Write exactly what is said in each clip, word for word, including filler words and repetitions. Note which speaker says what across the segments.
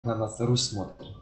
Speaker 1: На нас Русь смотрит.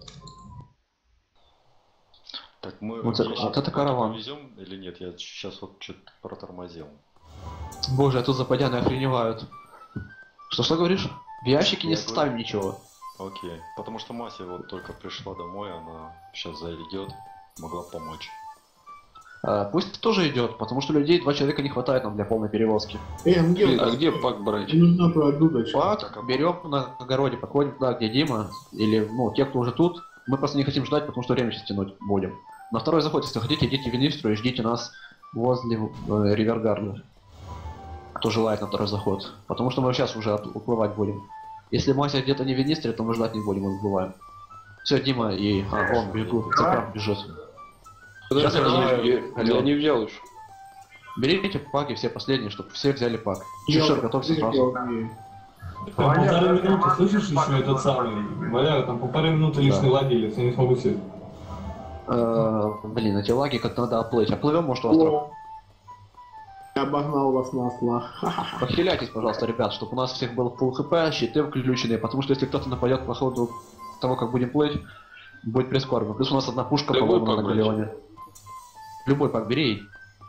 Speaker 2: Так мы
Speaker 3: Вот это, вот это караван.
Speaker 2: повезем или нет? Я сейчас вот что-то протормозил.
Speaker 3: Боже, а тут западяны охреневают. Что, что говоришь? В ящике не
Speaker 2: Я
Speaker 3: составим
Speaker 2: говорю-
Speaker 3: ничего.
Speaker 2: Окей. Потому что Мася вот только пришла домой, она сейчас зайдет, могла помочь.
Speaker 3: А, пусть тоже идет, потому что людей два человека не хватает нам для полной перевозки.
Speaker 4: Э, где,
Speaker 5: А где пак брать?
Speaker 4: мне нужна твоя дудочка.
Speaker 3: Пак
Speaker 2: Так, а
Speaker 3: берем на огороде, подходим туда, где Дима, или, ну, те, кто уже тут. Мы просто не хотим ждать, потому что время сейчас тянуть будем. На второй заход, если хотите, идите в Винистру и ждите нас возле э, Ривергарда. Кто желает на второй заход. Потому что мы сейчас уже от- уплывать будем. Если Мася где-то не в Винистре, то мы ждать не будем, мы уплываем. Все, Дима и... А, он бегут, Закрам бежит.
Speaker 5: Подожди,
Speaker 3: Сейчас я
Speaker 5: подожди,
Speaker 3: знаю.
Speaker 5: я, я не взял еще.
Speaker 3: Берите паки все последние, чтобы все взяли пак.
Speaker 4: Я-
Speaker 3: Чешир, готовься
Speaker 4: я-
Speaker 3: сразу.
Speaker 4: я-
Speaker 6: Там полторы минуты, слышишь еще этот самый? Валяю, там полторы минуты лишний владелец, я не смогу сесть.
Speaker 3: Э, Блин, эти лаги как надо оплыть. Оплывем, может, у острова.
Speaker 4: О, я обогнал вас на осла. Ха-ха-ха.
Speaker 3: Похиляйтесь, пожалуйста, ребят, чтобы у нас всех был full хп, щиты включенные, потому что если кто-то нападет по ходу того, как будем плыть, будет прискорбно. Плюс у нас одна пушка,
Speaker 5: Какой
Speaker 3: по-моему,
Speaker 5: пак
Speaker 3: на
Speaker 5: брать?
Speaker 3: галеоне. Любой пак бери.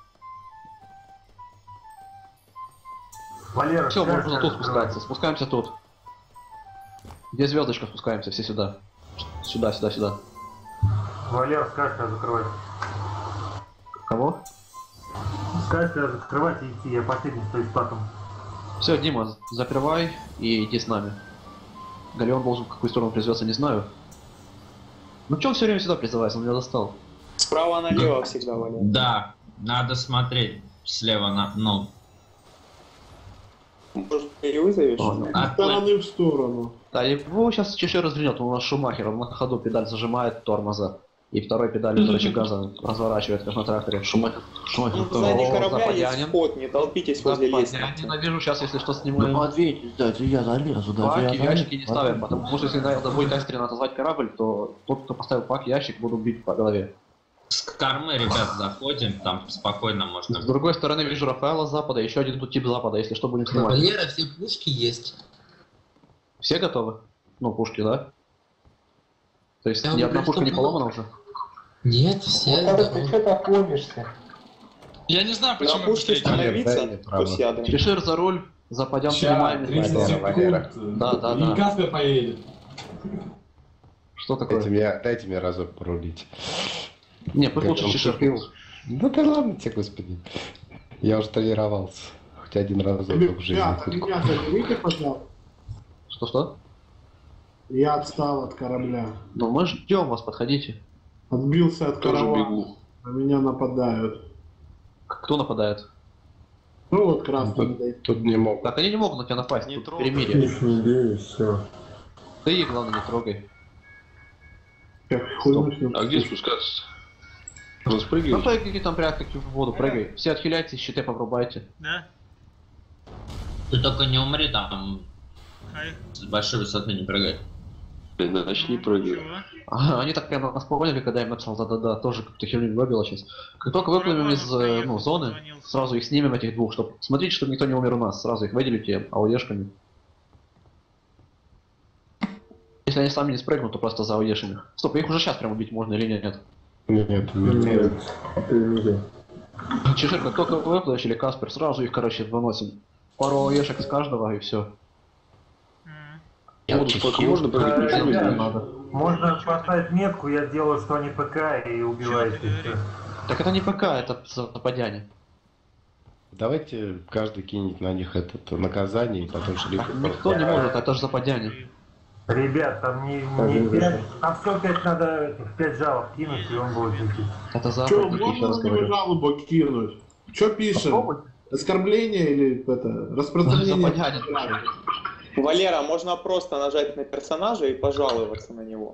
Speaker 7: Валера,
Speaker 3: Все,
Speaker 7: связь
Speaker 3: можно тут
Speaker 7: открывай.
Speaker 3: спускаться. Спускаемся тут. Где звездочка, спускаемся, все сюда. Сюда, сюда, сюда.
Speaker 7: Валера, скажешь, тебя закрывать.
Speaker 3: Кого?
Speaker 7: Скажешь, тебя закрывать и идти, я последний стою с паком.
Speaker 3: Все, Дима, закрывай и иди с нами. Галеон должен в какую сторону призваться, не знаю. Ну че он все время сюда призывается, он меня достал.
Speaker 8: Справа налево всегда, Валя.
Speaker 9: Да, надо смотреть слева на, ну,
Speaker 8: Может, перевызовешь?
Speaker 3: Ладно.
Speaker 4: Из
Speaker 9: отплыть.
Speaker 4: стороны в сторону.
Speaker 3: Да, его сейчас чешир развернет, он у нас Шумахер, он на ходу педаль зажимает тормоза. И второй педалью рычаг газа разворачивает, как на тракторе.
Speaker 5: Шумахер. Шумахер.
Speaker 8: Ну,
Speaker 5: кто?
Speaker 8: сзади
Speaker 3: О,
Speaker 8: корабля есть
Speaker 3: западянин.
Speaker 8: вход, не толпитесь возле
Speaker 3: Я
Speaker 8: лестницы.
Speaker 3: ненавижу сейчас, если что,
Speaker 5: Ну
Speaker 3: снимаем
Speaker 5: ответь, дайте я залезу, дайте
Speaker 3: пак
Speaker 5: я
Speaker 3: и
Speaker 5: залезу.
Speaker 3: ящики не ставим, потому что если надо будет экстренно отозвать корабль, то тот, кто поставил пак, ящик, будут бить по голове.
Speaker 9: С кормы, ребят, заходим, там спокойно можно.
Speaker 3: С другой стороны вижу Рафаэла с запада, еще один тут тип запада, если что, будем снимать.
Speaker 10: Валера, все пушки есть.
Speaker 3: Все готовы? Ну, пушки, да? То есть
Speaker 10: Я
Speaker 3: ни
Speaker 10: говорю,
Speaker 3: одна пушка
Speaker 10: что
Speaker 3: не
Speaker 10: было.
Speaker 3: поломана уже?
Speaker 10: Нет, все. здоровы.
Speaker 8: так ломишься?
Speaker 11: Я не знаю,
Speaker 8: На
Speaker 11: почему
Speaker 8: пушке
Speaker 11: быстрее.
Speaker 8: становиться, то сядем.
Speaker 3: Чешир за руль, западян
Speaker 6: Ща,
Speaker 3: снимаем.
Speaker 6: тридцать секунд.
Speaker 3: Да, да,
Speaker 6: И
Speaker 3: да.
Speaker 6: Каспер поедет.
Speaker 3: Что такое?
Speaker 12: Дайте мне, дайте мне разок порулить.
Speaker 3: Не, пусть
Speaker 12: Как
Speaker 3: лучше
Speaker 12: он
Speaker 3: Чешир.
Speaker 12: тупил. Ну да ладно тебе, господи. Я уже тренировался. Хоть один разок в жизни.
Speaker 4: Ребята, меня заберите, пожалуйста.
Speaker 3: Что-что?
Speaker 4: Я отстал от корабля.
Speaker 3: Ну мы ждем вас, подходите.
Speaker 4: Отбился от
Speaker 5: Тоже
Speaker 4: каравана.
Speaker 5: бегу.
Speaker 4: На меня нападают.
Speaker 3: Кто нападает?
Speaker 4: Ну вот красный
Speaker 12: Тут,
Speaker 4: дает.
Speaker 12: тут не мог.
Speaker 3: Так они не могут на тебя напасть,
Speaker 2: Не
Speaker 3: тут
Speaker 2: трогай.
Speaker 3: перемирие.
Speaker 4: все.
Speaker 3: Ты их, главное, не трогай.
Speaker 4: Как хуйню с ним.
Speaker 5: А где спускаться? Он
Speaker 3: Ну
Speaker 5: спрыгивает?
Speaker 3: то какие там прятки в воду, прыгай. Все отхиляйтесь, щиты попробуйте.
Speaker 11: Да?
Speaker 9: Ты только не умри там,
Speaker 11: Ай,
Speaker 9: с большой высоты не прыгай.
Speaker 5: Иначе не прыгай.
Speaker 11: чего?
Speaker 3: Ага, они так прямо нас поняли, когда я им написал да-да-да, тоже как-то херню выбило сейчас. Как только выплывем из э, ну, зоны, сразу их снимем, этих двух, чтобы смотрите, чтобы никто не умер у нас, сразу их выделите ауешками. Если они сами не спрыгнут, то просто за ауешами. Стоп, их уже сейчас прям убить можно или нет?
Speaker 12: Нет, нет, нет.
Speaker 3: Чешир, как только выплывешь или Каспер, сразу их, короче, выносим. Пару ауешек с каждого и все.
Speaker 11: М.
Speaker 5: Вот сколько можно прыгать?
Speaker 7: Да,
Speaker 5: Ничего
Speaker 7: да.
Speaker 5: не
Speaker 3: надо.
Speaker 7: Можно поставить метку, я делаю, что они ПК и убиваете.
Speaker 11: Чё ты
Speaker 3: Так это не ПК, это западяне.
Speaker 12: Давайте каждый кинет на них это наказание и потом шлиф.
Speaker 3: Так никто не может, это же западяне.
Speaker 7: Ребят, там не, не пять, там все пять надо этих пять жалоб кинуть, и он будет лететь.
Speaker 3: Это
Speaker 4: Че,
Speaker 3: западники, еще
Speaker 4: можно
Speaker 3: раз
Speaker 4: на него
Speaker 3: говорю.
Speaker 4: жалобу кинуть? Че пишем?
Speaker 3: Попробуй.
Speaker 4: Оскорбление или это? Распространение?
Speaker 3: Западянин.
Speaker 8: Валера, можно просто нажать на персонажа и пожаловаться на него.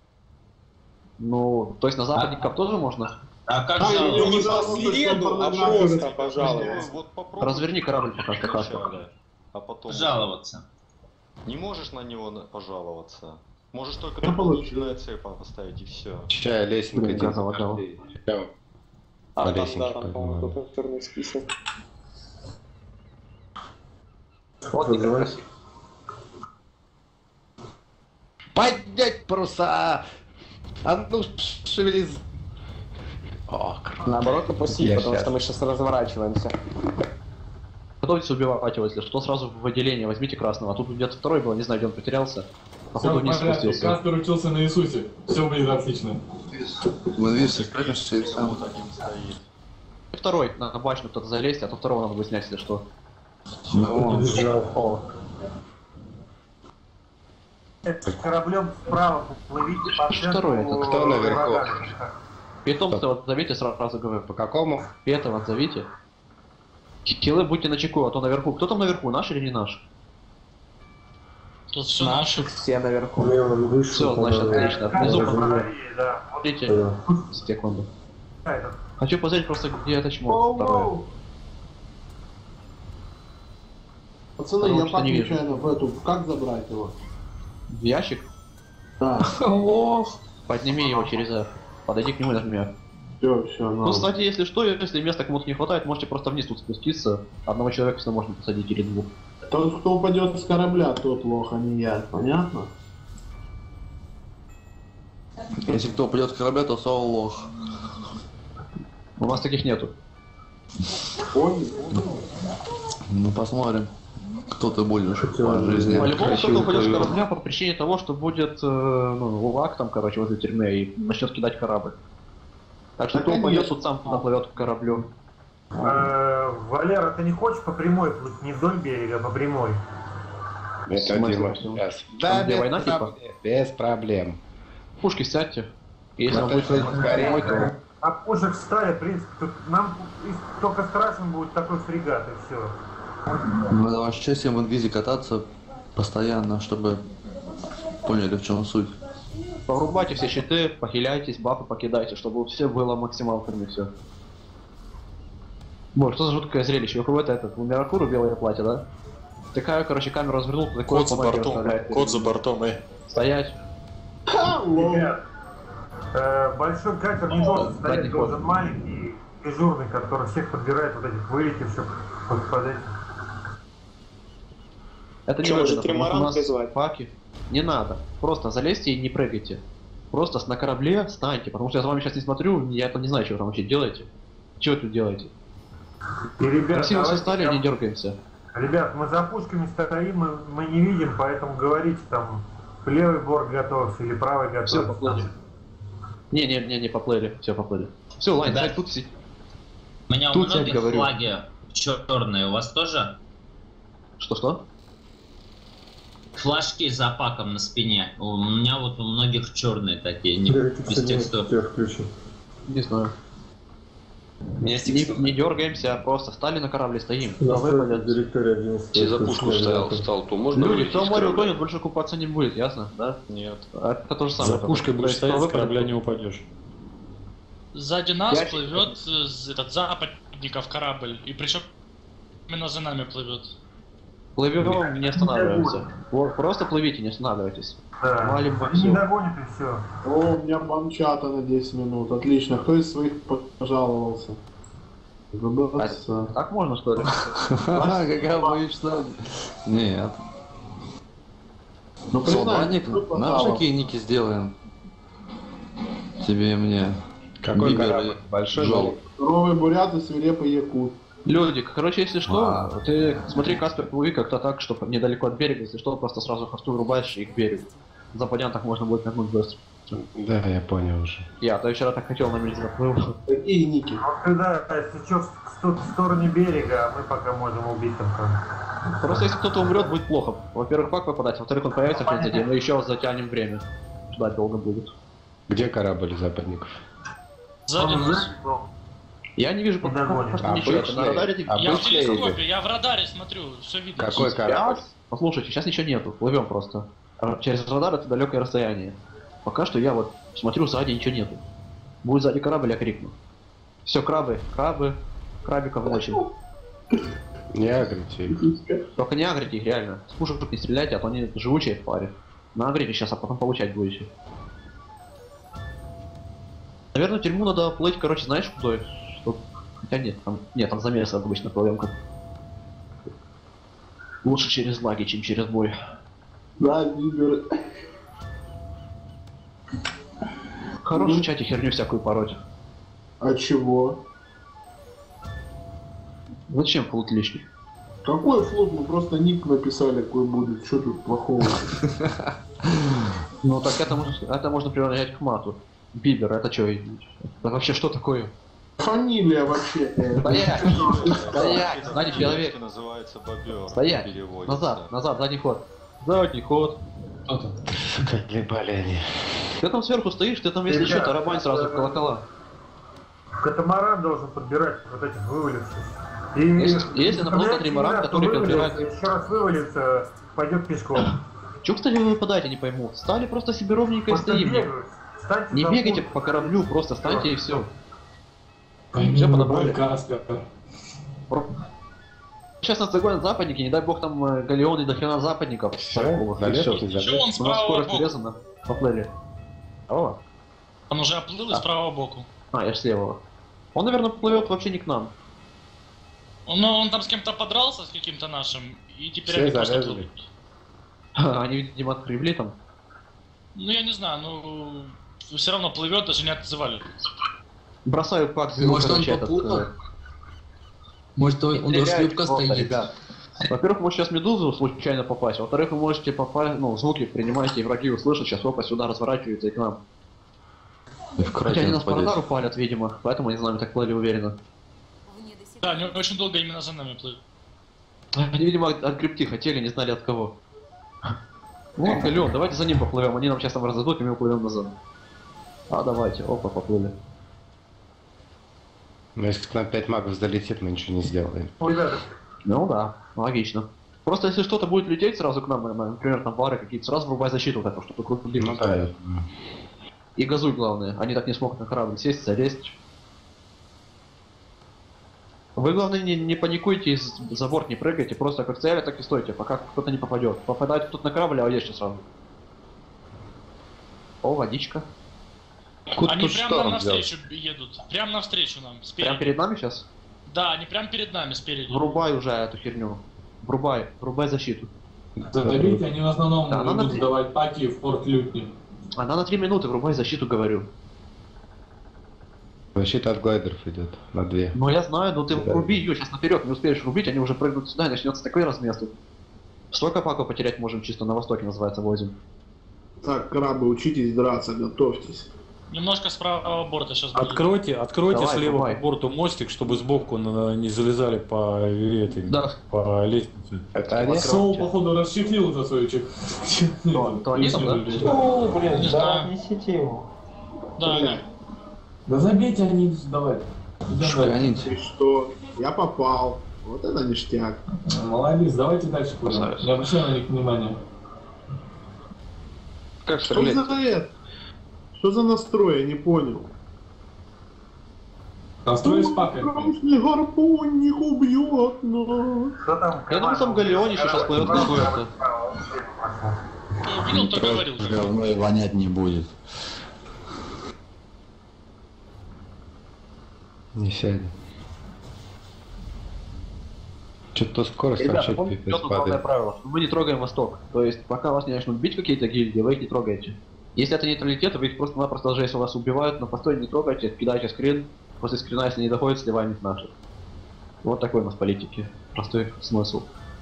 Speaker 3: Ну, то есть на западников тоже можно?
Speaker 9: А как
Speaker 4: А,
Speaker 9: же?
Speaker 4: или
Speaker 8: Ну не
Speaker 4: можно
Speaker 8: по
Speaker 4: просто
Speaker 8: следу, а
Speaker 4: порнографию
Speaker 8: просто
Speaker 4: распределять.
Speaker 8: пожаловаться.
Speaker 2: Вот попробуй
Speaker 3: Разверни корабль пока что, Каспер.
Speaker 2: вначале, а потом...
Speaker 9: Жаловаться.
Speaker 2: Не можешь на него на- пожаловаться. Можешь только
Speaker 4: Я
Speaker 2: дополнительное цель поставить и все.
Speaker 12: Чая лесенка
Speaker 3: Блин,
Speaker 12: один
Speaker 3: газово дал.
Speaker 12: каждый. Прямо
Speaker 8: А
Speaker 12: по
Speaker 8: там,
Speaker 12: лесенке
Speaker 8: да, там, по-моему,
Speaker 12: поднимаю.
Speaker 8: какой-то черный список.
Speaker 3: Вот некрасиво.
Speaker 12: Поднять паруса! А ну, шевелись! О,
Speaker 1: Наоборот, опустить,
Speaker 12: Я
Speaker 1: потому
Speaker 12: щас.
Speaker 1: что мы сейчас разворачиваемся.
Speaker 3: Готовьтесь убивать его, если что, сразу в отделение возьмите красного. А тут где-то второй был, не знаю, где он потерялся.
Speaker 6: Все
Speaker 3: Походу
Speaker 6: в
Speaker 3: вниз
Speaker 6: порядке,
Speaker 3: спустился.
Speaker 6: Каспер учился на Иисусе. Все будет отлично.
Speaker 5: Мы видишь, кажется,
Speaker 2: Вот один стоит.
Speaker 3: И второй, на на башню кто-то залезть, а то второго надо будет снять, если что.
Speaker 7: О. С кораблем справа плывите по
Speaker 3: Что второй
Speaker 7: центру
Speaker 3: это?
Speaker 12: Кто наверху?
Speaker 7: врага.
Speaker 3: Питомца вот зовите, сразу говорю.
Speaker 12: По какому?
Speaker 3: Петова отзовите. Хилы будьте начеку, а то наверху. Кто там наверху, наш или не наш?
Speaker 11: Тут все наши.
Speaker 1: Все наверху.
Speaker 3: Все, значит, отлично. Внизу
Speaker 7: Батареи, да.
Speaker 3: посмотрите. Секунду.
Speaker 7: Этот.
Speaker 3: Хочу посмотреть просто, где это чмо второе.
Speaker 4: Пацаны,
Speaker 3: Потому
Speaker 4: я
Speaker 3: что
Speaker 4: так
Speaker 3: не вижу.
Speaker 4: нечаянно в эту... Как забрать его?
Speaker 3: В ящик?
Speaker 4: Да.
Speaker 3: Подними его через F. Подойди к нему и нажми F.
Speaker 4: Все, все,
Speaker 3: Ну, кстати, если что, если места кому-то не хватает, можете просто вниз тут спуститься. Одного человека всегда можно посадить или двух.
Speaker 4: Тот, кто упадет с корабля, тот лох, а не я. Понятно?
Speaker 5: Если кто придет к корабля, то Сол лох.
Speaker 3: У нас таких нету.
Speaker 4: Понял?
Speaker 5: Ну посмотрим, кто ты будешь по жизни.
Speaker 3: По-любому кто-то упадет с корабля по причине того, что будет э, ну, лак там, короче, возле тюрьмы и начнет кидать корабль. Так что
Speaker 4: Да,
Speaker 3: кто упадет,
Speaker 4: конечно.
Speaker 3: тут сам наплывет к кораблю.
Speaker 7: Э, Валера, ты не хочешь по прямой плыть, не вдоль берега, а по прямой?
Speaker 12: Это
Speaker 3: Смысл
Speaker 12: Дима.
Speaker 3: всего?
Speaker 12: Сейчас.
Speaker 3: Там,
Speaker 12: Да,
Speaker 3: где
Speaker 12: без,
Speaker 3: война, типа?
Speaker 12: проблем, без проблем.
Speaker 3: Пушки сядьте. Если он
Speaker 12: Вот
Speaker 3: будет
Speaker 12: это
Speaker 3: прямой, то...
Speaker 7: А пушек стали, в принципе, тут нам и- только страшен будет такой фрегат, и все.
Speaker 5: Мы на ваше счастье в инвизе кататься постоянно, чтобы поняли, в чем суть.
Speaker 3: Порубайте все щиты, похиляйтесь, бафы покидайте, чтобы все было максималками все. Боже, что за жуткое зрелище? У кого-то этот, у Миракуру белое платье, да? Такая, короче, камеру развернул, такой
Speaker 2: Кот за бортом, кот за бортом, эй.
Speaker 3: Стоять.
Speaker 7: Ребят, э, большой катер не должен
Speaker 3: Да,
Speaker 7: стоять,
Speaker 3: не
Speaker 7: должен
Speaker 3: ходит.
Speaker 7: маленький, дежурный, который всех подбирает вот этих вылетевших под, под этим.
Speaker 3: Это не
Speaker 8: Что,
Speaker 3: выгодно,
Speaker 8: может,
Speaker 3: потому что у
Speaker 8: тримаран
Speaker 3: нас
Speaker 8: призвать?
Speaker 3: паки. Не надо. Просто залезьте и не прыгайте. Просто на корабле станьте, потому что я за вами сейчас не смотрю, я это не знаю, что вы там вообще делаете. Что вы тут делаете?
Speaker 7: И, ребят,
Speaker 3: Красиво все
Speaker 7: давайте
Speaker 3: стали,
Speaker 7: прям-
Speaker 3: не дергаемся.
Speaker 7: Ребят, мы за пушками стоим, мы, мы не видим, поэтому говорите там, левый борт готовься или правый
Speaker 3: Все,
Speaker 7: готовься.
Speaker 3: поплыли. Не, не, не, не поплыли. Все, поплыли. Все, лайн,
Speaker 9: Да.
Speaker 3: сядь тут си-
Speaker 9: У меня у
Speaker 3: Тут я
Speaker 9: многих
Speaker 3: говорю.
Speaker 9: флаги черные, у вас тоже?
Speaker 3: Что-что?
Speaker 9: Флажки за паком на спине. У меня вот у многих черные такие, не без текстур.
Speaker 3: Не знаю. Не, не дергаемся, а просто стали на корабле, стоим.
Speaker 2: Если за пушку стоял, встал, то можно
Speaker 3: Люди,
Speaker 2: вылететь
Speaker 3: кто в
Speaker 2: с
Speaker 3: море
Speaker 2: корабля?
Speaker 3: утонет, больше купаться не будет, ясно? Да?
Speaker 2: Нет.
Speaker 3: А это то же самое.
Speaker 2: За пушкой
Speaker 3: То
Speaker 2: будешь
Speaker 3: есть,
Speaker 2: стоять,
Speaker 3: кто
Speaker 2: с
Speaker 3: выпадет,
Speaker 2: корабля не упадешь.
Speaker 11: Сзади нас
Speaker 3: Я-
Speaker 11: плывет э, з- этот западников корабль, и причем именно за нами плывет.
Speaker 3: Плывем, не останавливаемся. Вот, просто плывите, не останавливайтесь.
Speaker 7: Да.
Speaker 3: Валим во
Speaker 7: Они не
Speaker 3: всё.
Speaker 7: догонят и все.
Speaker 4: О, у меня бомчата на десять минут. Отлично. Кто из своих пожаловался? ГБС.
Speaker 3: Так можно, что ли?
Speaker 5: Ха, какая боишься? Нет.
Speaker 4: Ну, признай,
Speaker 5: Солдатник,
Speaker 4: кто
Speaker 5: нам же
Speaker 4: пожаловался?
Speaker 5: какие ники сделаем. Тебе и мне.
Speaker 12: Какой
Speaker 5: Бибер
Speaker 12: корабль?
Speaker 5: и
Speaker 12: Большой
Speaker 5: Жол.
Speaker 12: был?
Speaker 4: Суровый бурят и свирепый якут.
Speaker 3: Люди, короче, если что,
Speaker 5: А.
Speaker 3: ты смотри, Каспер, плыви как-то так, чтобы недалеко от берега, если что, просто сразу хосту врубаешь и к берегу. За так можно будет нагнуть быстро.
Speaker 12: Да, я понял уже.
Speaker 3: Я, то я вчера так хотел, на мель заплыл.
Speaker 4: Какие ники?
Speaker 7: Вот когда, если что, в, сто- в стороне берега, а мы пока можем убить там кого-нибудь.
Speaker 3: Просто если кто-то умрет, будет плохо. Во-первых, пак выпадать, во-вторых, он появится в конце дня, мы еще затянем время. Ждать долго будет.
Speaker 12: Где корабль западников?
Speaker 11: Сзади нас.
Speaker 3: Я не вижу
Speaker 7: Не
Speaker 3: пока
Speaker 7: догонит.
Speaker 3: просто ничего. Это на
Speaker 12: Обычный-
Speaker 3: радаре...
Speaker 11: Я в
Speaker 12: Обычный
Speaker 11: телескопе,
Speaker 12: или-
Speaker 11: я в радаре смотрю, все видно.
Speaker 12: Какой корабль?
Speaker 3: Послушайте, сейчас ничего нету, плывем просто. А через радар это далекое расстояние. Пока что я вот смотрю, сзади ничего нету. Будет сзади корабль, я крикну. Все, крабы, крабы, крабиков очень.
Speaker 12: Не агрите их.
Speaker 3: Только не агрите их, реально. С пушек не стреляйте, а то они живучие в паре. Нагрите сейчас, а потом получать будете. Наверное, в тюрьму надо плыть, короче, знаешь, куда? Чтоб- Хотя нет, там, нет, там замес обычно плывем как. Лучше через лаги, чем через бой.
Speaker 4: Да, Бибер.
Speaker 3: Хорош
Speaker 4: Ну.
Speaker 3: в чате херню всякую пороть.
Speaker 4: А чего?
Speaker 3: Зачем флут лишний?
Speaker 4: Какой флот? Мы просто ник написали, какой будет. Что тут плохого?
Speaker 3: Ну так это можно, это можно приравнять к мату. Бибер, это что? Это вообще что такое?
Speaker 4: Фамилия вообще.
Speaker 3: Стоять! Стоять! Сзади человек!
Speaker 2: По-русски называется бобер.
Speaker 3: Стоять!
Speaker 2: переводится.
Speaker 3: Назад, назад, задний ход. Задний ход.
Speaker 6: Кто там?
Speaker 12: Как ебали они.
Speaker 3: Ты там сверху стоишь, ты там если что, тарабань сразу в колокола.
Speaker 7: Катамаран должен подбирать вот этих вываливших. И
Speaker 3: Если- если нападет тримаран, который подбирает-
Speaker 7: Еще раз вывалится, пойдет пешком.
Speaker 3: Чего, кстати, вы выпадаете, не пойму. Стали просто себе ровненько и
Speaker 7: Просто
Speaker 3: стоим.
Speaker 7: бегают. Станьте
Speaker 3: Не
Speaker 7: за
Speaker 3: бегайте
Speaker 7: путь.
Speaker 3: по кораблю, просто станьте и все.
Speaker 6: Пойми,
Speaker 3: Всё подобрали.
Speaker 6: Каспер.
Speaker 3: Сейчас нас загонят западники, не дай бог там э, галеоны до хрена западников. Торговых, и
Speaker 12: залез,
Speaker 3: всё.
Speaker 12: не залез.
Speaker 11: Чё он
Speaker 3: У нас
Speaker 11: справа
Speaker 3: скорость
Speaker 11: боку?
Speaker 3: урезана. Поплыли. О,
Speaker 11: Он уже оплыл из правого боку.
Speaker 3: а, я ж с левого. Он, наверное, плывет вообще не к нам.
Speaker 11: Он, ну, он там с кем-то подрался, с каким-то нашим, и теперь
Speaker 12: Все
Speaker 11: они просто
Speaker 12: залезли.
Speaker 11: плывут.
Speaker 3: Они, видимо, открывли там.
Speaker 11: Ну я не знаю, ну все равно плывет, даже не отзывали.
Speaker 3: Бросаю пак.
Speaker 10: Может, он попутал? Может, он, у него шлюпка стоит.
Speaker 3: Ребят. Во-первых, может сейчас медузу случайно попасть, во-вторых, вы можете попасть, ну, звуки принимаете, и враги услышат, сейчас опа сюда разворачивается и к нам.
Speaker 5: И в
Speaker 3: Хотя они
Speaker 5: кракен
Speaker 3: нас по радару
Speaker 5: попадете.
Speaker 3: палят, видимо, поэтому они за нами так плыли уверенно.
Speaker 11: Да, они очень долго именно за нами плыли.
Speaker 3: Они, видимо, от, от крипты хотели, не знали от кого. Вот, Галеон, давайте за ним поплывем, они нам сейчас там раздадут, и мы уплывем назад. А, давайте, опа, поплыли.
Speaker 12: Но если к нам пять магов залетит, мы ничего не сделаем.
Speaker 7: Ребята,
Speaker 3: Ну да, логично. Просто если что-то будет лететь сразу к нам, например, там пары какие-то, сразу врубай защиту вот эту, чтобы круг
Speaker 12: Ну да, я-
Speaker 3: И газуй, главное, они так не смогут на корабль сесть, залезть. Вы, главное, не, не паникуйте, и с- за борт не прыгайте, просто как стояли, так и стойте, пока кто-то не попадет. Попадает кто-то на корабль, а есть сразу. О, водичка.
Speaker 12: Тут-
Speaker 11: Они
Speaker 12: тут
Speaker 11: прямо
Speaker 12: шторм
Speaker 11: нам навстречу едут. Прямо навстречу нам, спереди.
Speaker 3: Прям перед нами сейчас?
Speaker 11: Да, они прямо перед нами, спереди.
Speaker 3: Врубай уже эту херню. Врубай, врубай защиту.
Speaker 6: Заберите, они в основном
Speaker 3: Да, она
Speaker 6: будут
Speaker 3: на-
Speaker 6: сдавать паки в порт Лютни.
Speaker 3: Она на три минуты, врубай защиту, говорю.
Speaker 12: Защита от глайдеров идет на две.
Speaker 3: Ну я знаю, но ты
Speaker 12: Да.
Speaker 3: вруби ее сейчас наперед, не успеешь врубить, они уже прыгнут сюда, и начнется такой размес тут. Столько паков потерять можем, чисто на востоке называется, возим.
Speaker 4: Так, крабы, учитесь драться, готовьтесь.
Speaker 11: Немножко с правого борта сейчас будет.
Speaker 13: Откройте, откройте
Speaker 3: Давай,
Speaker 13: слева
Speaker 3: давай.
Speaker 13: по борту мостик, чтобы сбоку на- не залезали по этой,
Speaker 3: Да.
Speaker 13: по лестнице.
Speaker 12: Это они?
Speaker 6: Соул, походу, расчехлил уже свою чек.
Speaker 3: То, то они там, да?
Speaker 7: О, блин,
Speaker 11: Не
Speaker 7: да,
Speaker 11: знаю.
Speaker 7: несите его.
Speaker 11: Да, они.
Speaker 6: Да забейте, они давай.
Speaker 5: Шканите.
Speaker 4: И что? Я попал. Вот это ништяк.
Speaker 6: Молодец, давайте дальше пойдем.
Speaker 3: Красавец.
Speaker 6: Не обращай на них внимания.
Speaker 3: Как
Speaker 4: Что
Speaker 3: стрелять?
Speaker 4: за это? Что за настрой? Я не понял.
Speaker 6: Настрой с пакой.
Speaker 4: Красный гарпунник убьет нас.
Speaker 7: Что там?
Speaker 3: Я думаю, там галеонище сейчас плывет какое-то.
Speaker 11: Ну, видел, то говорил.
Speaker 5: Говно и вонять не будет.
Speaker 12: Не сядет. Что-то скорость
Speaker 3: Ребята,
Speaker 12: вообще
Speaker 3: помните,
Speaker 12: пипец
Speaker 3: тут главное
Speaker 12: падает.
Speaker 3: правило, что мы не трогаем восток. То есть, пока вас не начнут бить какие-то гильдии, вы их не трогаете. Если это нейтралитет, вы их просто-напросто, даже если вас убивают, на постой не трогайте, кидайте скрин, после скрина, если не доходит, сливаем их наших. Вот такой у нас политики. Простой смысл.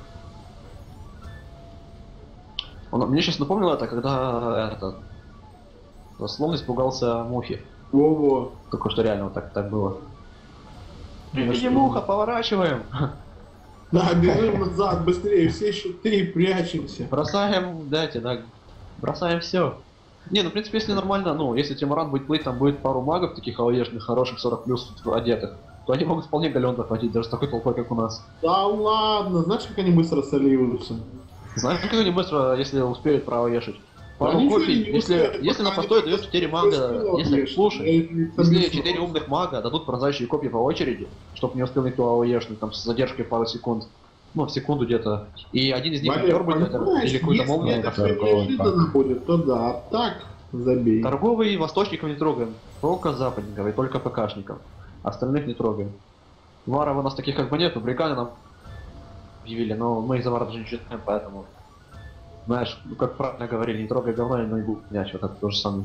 Speaker 3: Он, мне сейчас напомнило это, когда это, словно испугался мухи.
Speaker 4: Во-во.
Speaker 3: Только что реально вот так, так было. Иди, муха, поворачиваем!
Speaker 4: Да, бежим назад, быстрее, все щиты, прячемся.
Speaker 3: Бросаем, дайте, да, бросаем все. Не, ну в принципе, если нормально, ну, если Тимуран будет плыть, там будет пару магов таких АОЕшных, хороших, сорок плюс одетых, то они могут вполне галеон захватить, даже с такой толпой, как у нас.
Speaker 4: Да ладно, знаешь, как они быстро соливаются?
Speaker 3: Знаешь, как они быстро, если успеют право ешить? Пару
Speaker 4: Они
Speaker 3: копий,
Speaker 4: ничего не
Speaker 3: если,
Speaker 4: успеют,
Speaker 3: если на
Speaker 4: пока
Speaker 3: постой
Speaker 4: они
Speaker 3: дает четыре мага,
Speaker 4: просто
Speaker 3: если,
Speaker 4: ешь.
Speaker 3: слушай,
Speaker 4: Я их
Speaker 3: если
Speaker 4: объясню.
Speaker 3: четыре умных мага дадут пронзающие копья по очереди, чтобы не успел никто АОЕшный, там с задержкой пару секунд, ну, в секунду где-то, и один из них
Speaker 4: Валер,
Speaker 3: актер будет,
Speaker 4: понимаешь,
Speaker 3: или какой-то
Speaker 4: если
Speaker 3: молния,
Speaker 4: это
Speaker 3: который-
Speaker 4: неожиданно будет, то да, а так забей.
Speaker 3: Торговый восточников не трогаем, только западников и только ПКшников. Остальных не трогаем. Варов у нас таких как бы нет, бриганы нам объявили, но мы из-за варов даже не читаем, поэтому... Знаешь, ну как правильно говорили, не трогай говно, но и будет мяч, вот это то же самое.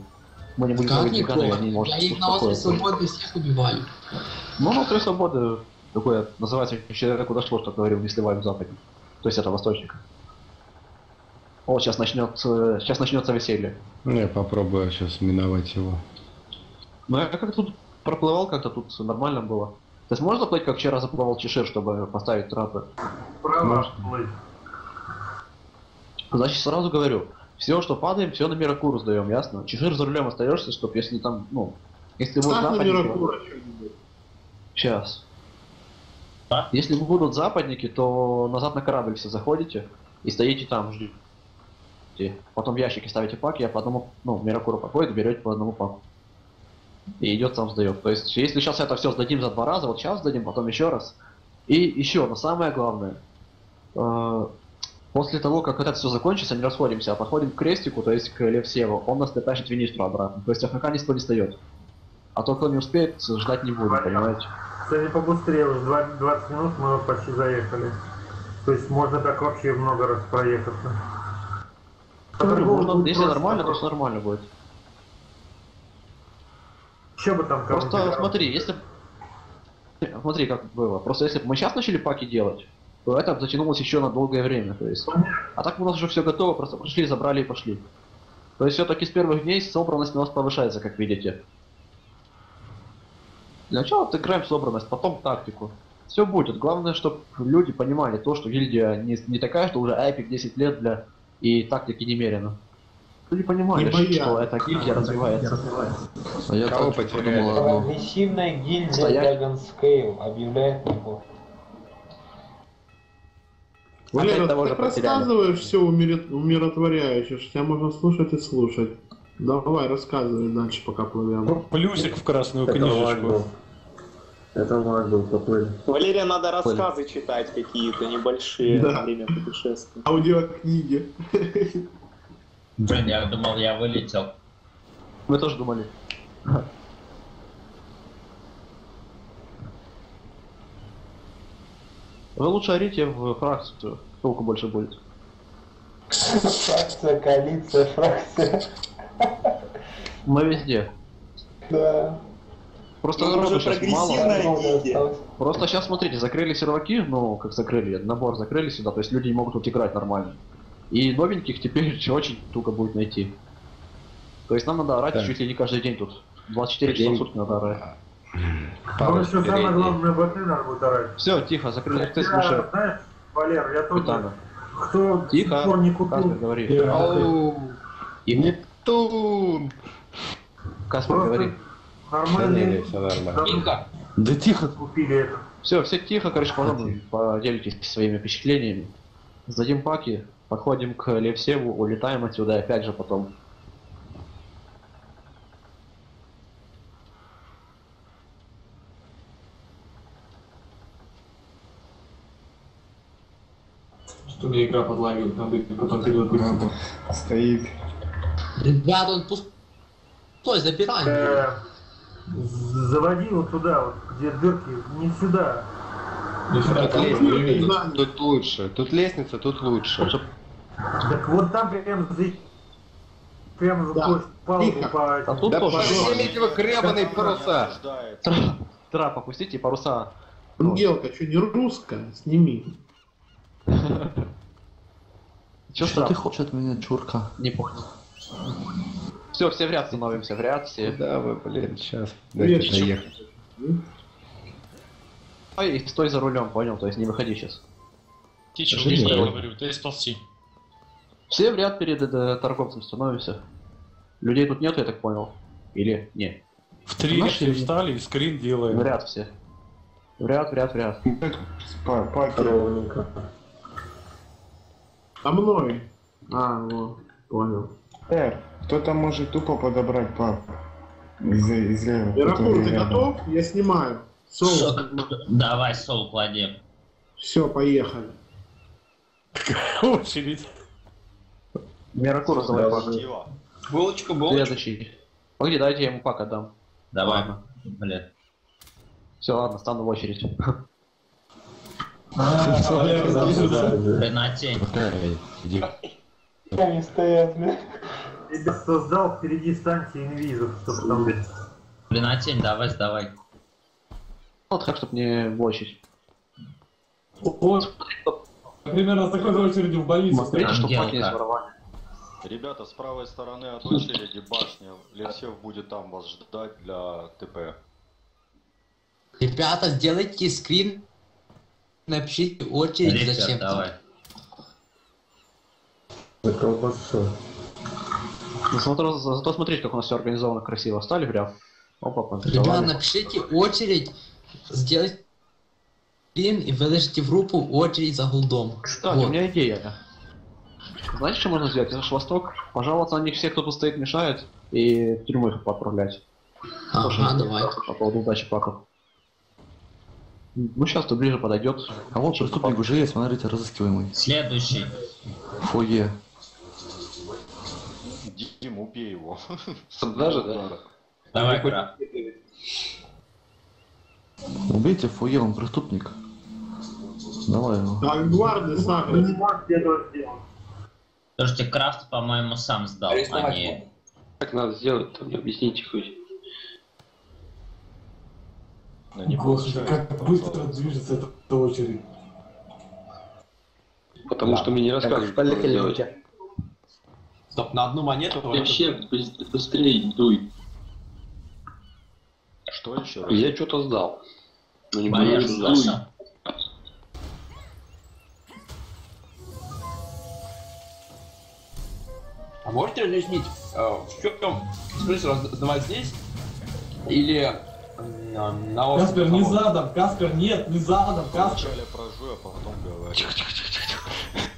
Speaker 3: Мы не будем
Speaker 10: Как
Speaker 3: говорить
Speaker 10: неплохо?
Speaker 3: цыганы, они, может,
Speaker 10: Я их на острове
Speaker 3: успокоятся.
Speaker 10: свободы всех убивали.
Speaker 3: Ну, на острове свободы такое называется, человеку дошло, что говорил, не сливаем западник. То есть это восточник. О, сейчас начнет, сейчас начнется веселье.
Speaker 12: Ну, я попробую сейчас миновать его.
Speaker 3: Ну, я как тут проплывал, как-то тут нормально было. То есть можно плыть, как вчера заплывал Чешир, чтобы поставить трапы?
Speaker 7: Право плыть.
Speaker 3: Значит, сразу говорю, все, что падаем, все на Миракуру сдаем, ясно? Чешир за рулем остаешься, чтобы если там, ну, если будут
Speaker 4: Ставь на
Speaker 3: западники...
Speaker 4: Миракура что-нибудь.
Speaker 3: Сейчас. Если будут западники, то назад на корабль все заходите и стоите там, ждите. Потом в ящики ставите паки, а по одному, ну, Миракура подходит, берете по одному паку. И идет сам сдает. То есть, если сейчас это все сдадим за два раза, вот сейчас сдадим, потом еще раз. И еще, но самое главное, э, после того, как это все закончится, не расходимся, а подходим к крестику, то есть к Левсеву, он нас дотащит в Винистру обратно. То есть АФК никто не встает. А то, кто не успеет, ждать не будет, понимаете?
Speaker 7: Кстати, побыстрее, уже двадцать минут мы почти заехали. То есть можно так вообще много раз проехаться.
Speaker 3: Говорю, можно, если нормально, то все нормально будет.
Speaker 7: Что бы там кому-то
Speaker 3: Просто
Speaker 7: делал?
Speaker 3: смотри, если... Смотри, как было. Просто если бы мы сейчас начали паки делать, то это затянулось еще на долгое время. То есть... А так у нас уже все готово, просто пришли, забрали и пошли. То есть все-таки с первых дней собранность у нас повышается, как видите. Для начала отыграем собранность, потом тактику. Все будет. Главное, чтобы люди понимали то, что гильдия не, не такая, что уже Айпик десять лет, бля, и тактики немерено. Люди понимали,
Speaker 4: Не
Speaker 3: что
Speaker 4: боятся.
Speaker 3: эта гильдия развивается.
Speaker 5: А я
Speaker 12: Кого
Speaker 5: так
Speaker 12: потеряли?
Speaker 5: подумал одно.
Speaker 14: Агрессивная гильдия
Speaker 3: Стоять.
Speaker 14: Dragon Scale объявляет набор.
Speaker 4: Валера,
Speaker 3: Опять
Speaker 4: ты
Speaker 3: того же
Speaker 4: так
Speaker 3: потеряли.
Speaker 4: рассказываешь все умиротворяюще, что тебя можно слушать и слушать. Давай, рассказывай дальше, пока плывем.
Speaker 13: Плюсик в красную
Speaker 3: Это
Speaker 13: книжечку.
Speaker 3: ладно. Это ладно, был, поплыли.
Speaker 8: Валерия, надо рассказы читать какие-то небольшие
Speaker 4: Да.
Speaker 8: во время путешествия.
Speaker 4: Аудиокниги.
Speaker 9: Блин, я думал, я вылетел.
Speaker 3: Вы тоже думали? Вы лучше орите в фракцию, толку больше будет.
Speaker 14: Фракция, коалиция, фракция.
Speaker 3: Мы везде.
Speaker 14: Да.
Speaker 3: Просто
Speaker 8: Ну,
Speaker 3: народу
Speaker 8: уже
Speaker 3: сейчас мало.
Speaker 8: прогрессивная гильдия.
Speaker 3: Просто сейчас смотрите, закрыли серваки, ну как закрыли, набор закрыли сюда, то есть люди не могут тут играть нормально. И новеньких теперь очень туго будет найти. То есть нам надо орать
Speaker 12: Да.
Speaker 3: чуть ли не каждый день тут. двадцать четыре часа в сутки надо орать.
Speaker 7: Ну еще самое главное, боты надо будет орать.
Speaker 3: Все, тихо, закрыли рты,
Speaker 7: Я,
Speaker 3: слушай.
Speaker 7: знаешь, Валер, я тоже,
Speaker 3: Капитана.
Speaker 7: кто
Speaker 3: Тихо.
Speaker 7: до сих пор не
Speaker 3: Каспер,
Speaker 7: купил,
Speaker 3: говори.
Speaker 12: Ау!
Speaker 3: И
Speaker 12: Нептун!
Speaker 3: Каспер,
Speaker 7: просто
Speaker 3: говори.
Speaker 12: Да не,
Speaker 7: нормальные
Speaker 12: не, все нормально.
Speaker 10: Инка,
Speaker 5: Да тихо.
Speaker 7: купили это.
Speaker 3: Все, все тихо, короче, потом поделитесь своими впечатлениями. Сдадим паки, подходим к Левсеву, улетаем отсюда и опять же потом.
Speaker 6: Что мне игра подлагивает, надо потом перезапустить.
Speaker 12: Стоит.
Speaker 10: ребят, он пустой, запираем.
Speaker 7: Э, заводи вот туда, вот, где дырки, не сюда.
Speaker 12: Тут лестница, тут лучше. Тут лестница, тут лучше.
Speaker 7: Так вот там прям за... Прям за
Speaker 4: Да.
Speaker 7: то есть палубу
Speaker 4: Тихо.
Speaker 7: по...
Speaker 3: А тут
Speaker 12: Да
Speaker 3: тоже.
Speaker 12: поднимите вы гребаные паруса!
Speaker 3: Трап, трап опустите, паруса.
Speaker 4: Ангелка, что не русская? Сними.
Speaker 3: Чё
Speaker 5: Что ты
Speaker 3: трап?
Speaker 5: хочешь от меня, чурка?
Speaker 3: Не понял. Все, все в ряд становимся, в ряд все.
Speaker 12: Да вы, блин, сейчас. Дайте
Speaker 4: Вечер.
Speaker 12: доехать.
Speaker 3: Ой, и стой за рулем, понял, то есть не выходи сейчас.
Speaker 11: Тичер,
Speaker 12: Живи.
Speaker 11: что я говорю, ты сползти.
Speaker 3: Все в ряд перед э, торговцем становимся. Людей тут нет, я так понял. Или не?
Speaker 13: В три
Speaker 3: Наши
Speaker 13: ряда
Speaker 3: люди.
Speaker 13: встали и скрин
Speaker 3: В
Speaker 13: делаем.
Speaker 3: ряд все. В ряд, в ряд, в ряд.
Speaker 4: Ровненько. А мной? А, вот, понял.
Speaker 15: Кто-то может тупо подобрать пап. Из, из левого.
Speaker 4: Миракур, ты готов? Я снимаю. Соус.
Speaker 9: Шо- Давай, сол кладем.
Speaker 4: Все, поехали.
Speaker 13: Очередь.
Speaker 3: Миракур раздавай пак.
Speaker 10: Булочку, булочку.
Speaker 3: Следующий. Погоди, дайте я ему пак отдам.
Speaker 9: Давай.
Speaker 3: Ладно.
Speaker 9: Блин.
Speaker 3: Все, ладно, стану в очередь.
Speaker 9: Ты на тень.
Speaker 12: Иди.
Speaker 14: Они стоят, блин.
Speaker 7: ребят, создал впереди станции инвизов, чтобы там...
Speaker 9: Блин, давай, сдавай.
Speaker 3: Вот так, чтобы не блочить.
Speaker 6: Вот. Примерно с такой же очередью в больницу.
Speaker 3: Смотрите, что паки не своровали.
Speaker 2: Ребята, с правой стороны от очереди башня. Левсев будет там вас ждать для ТП.
Speaker 10: Ребята, сделайте скрин. Напишите очередь,
Speaker 9: Ребят,
Speaker 10: зачем.
Speaker 9: давай.
Speaker 4: За колбасу.
Speaker 3: Ну, зато, зато смотрите, как у нас все организовано красиво. Стали в ряд. Опа,
Speaker 10: Ребята, напишите очередь, сделайте скрин и выложите в группу очередь за голдом.
Speaker 3: Кстати,
Speaker 10: Вот.
Speaker 3: у меня идея. Знаете, что можно сделать? Это ж Восток. Пожаловаться на них всех, кто тут стоит, мешает, и в тюрьму их отправлять.
Speaker 10: Ага, давай.
Speaker 3: По поводу удачи паков. Ну, сейчас то ближе подойдет.
Speaker 5: А вот преступник уже есть, смотрите, разыскиваемый.
Speaker 9: Следующий.
Speaker 5: Фойе.
Speaker 2: Дим, убей его.
Speaker 13: Даже, да?
Speaker 9: Давай, Кра.
Speaker 5: Убейте Фойе, он преступник. Давай его.
Speaker 4: Так, гварды сами.
Speaker 9: Слушайте, Крафт, по-моему, сам сдал, а не...
Speaker 13: Как надо сделать, там объясните хоть.
Speaker 6: Господи, как быстро движется эта очередь.
Speaker 13: Потому что мне не рассказывают, как это делать.
Speaker 3: Стоп, на одну монету...
Speaker 13: Вообще, быстрее дуй.
Speaker 2: Что еще раз?
Speaker 13: Я что-то сдал. Ну, не
Speaker 9: Валер,
Speaker 13: буду
Speaker 9: слышал?
Speaker 13: дуй.
Speaker 3: А можете разъяснить, в чем смысл сдавать здесь? Или на, на остров?
Speaker 6: Каспер, не задом, Каспер, нет, не задом, Каспер.
Speaker 2: Вначале прожу, а потом говорю.
Speaker 13: Тихо, тихо, тихо, тихо, тихо.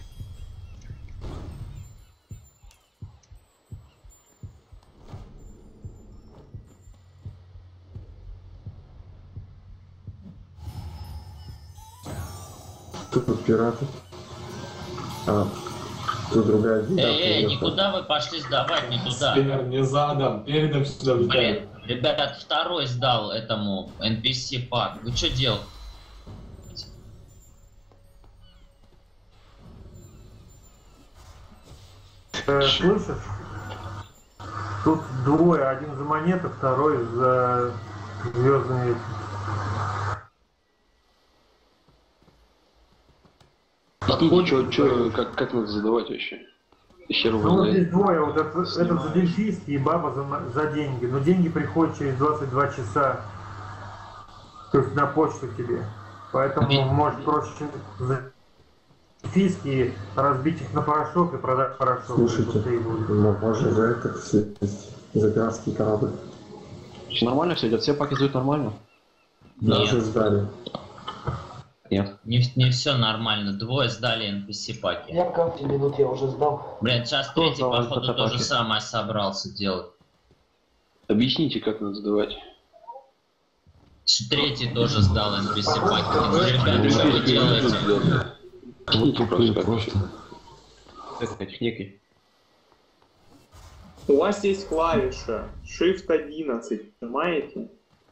Speaker 4: Тут пираты. А, тут другая земля.
Speaker 9: Эй, эй, никуда вы пошли сдавать, не туда.
Speaker 6: Каспер, не задом, передом сюда влетает.
Speaker 9: Блин, ребят, второй сдал этому эн пи си пак. Вы что делаете?
Speaker 7: Э, слышишь? Тут двое, один за монеты, второй за звездные.
Speaker 13: Подходит, чё, чё, как, как надо задавать вообще? Хер
Speaker 7: Ну
Speaker 13: его
Speaker 7: вот
Speaker 13: знает.
Speaker 7: здесь двое, вот этот, этот за дельфийский и баба за, мо- за деньги. Но деньги приходят через двадцать два часа. То есть на почту тебе. Поэтому
Speaker 9: Блин.
Speaker 7: может проще за дельфийские разбить их на порошок и продать порошок.
Speaker 4: Слушайте,
Speaker 7: Пустые будут.
Speaker 4: ну, можно за это сесть. За пиратский корабль.
Speaker 3: Нормально все идет? Все паки идут нормально?
Speaker 4: Даже
Speaker 9: Нет,
Speaker 4: сдали.
Speaker 3: Нет.
Speaker 9: не, не все нормально. Двое сдали эн пи си паки.
Speaker 14: Я карте минут я уже сдал.
Speaker 9: Блин, сейчас
Speaker 3: Кто
Speaker 9: третий,
Speaker 3: сдал
Speaker 9: походу,
Speaker 3: эн пи си
Speaker 9: то же
Speaker 3: паки?
Speaker 9: самое собрался делать.
Speaker 13: Объясните, как надо сдавать.
Speaker 9: Третий тоже сдал эн пи си паки. Ребята, что вы делаете?
Speaker 5: Вот тупые просто.
Speaker 3: Это техники.
Speaker 8: У вас есть клавиша Shift одиннадцать, нажимаете?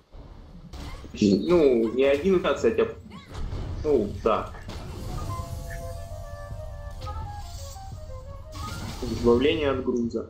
Speaker 8: Ну, не одиннадцать, а... Ну, так. Избавление от груза.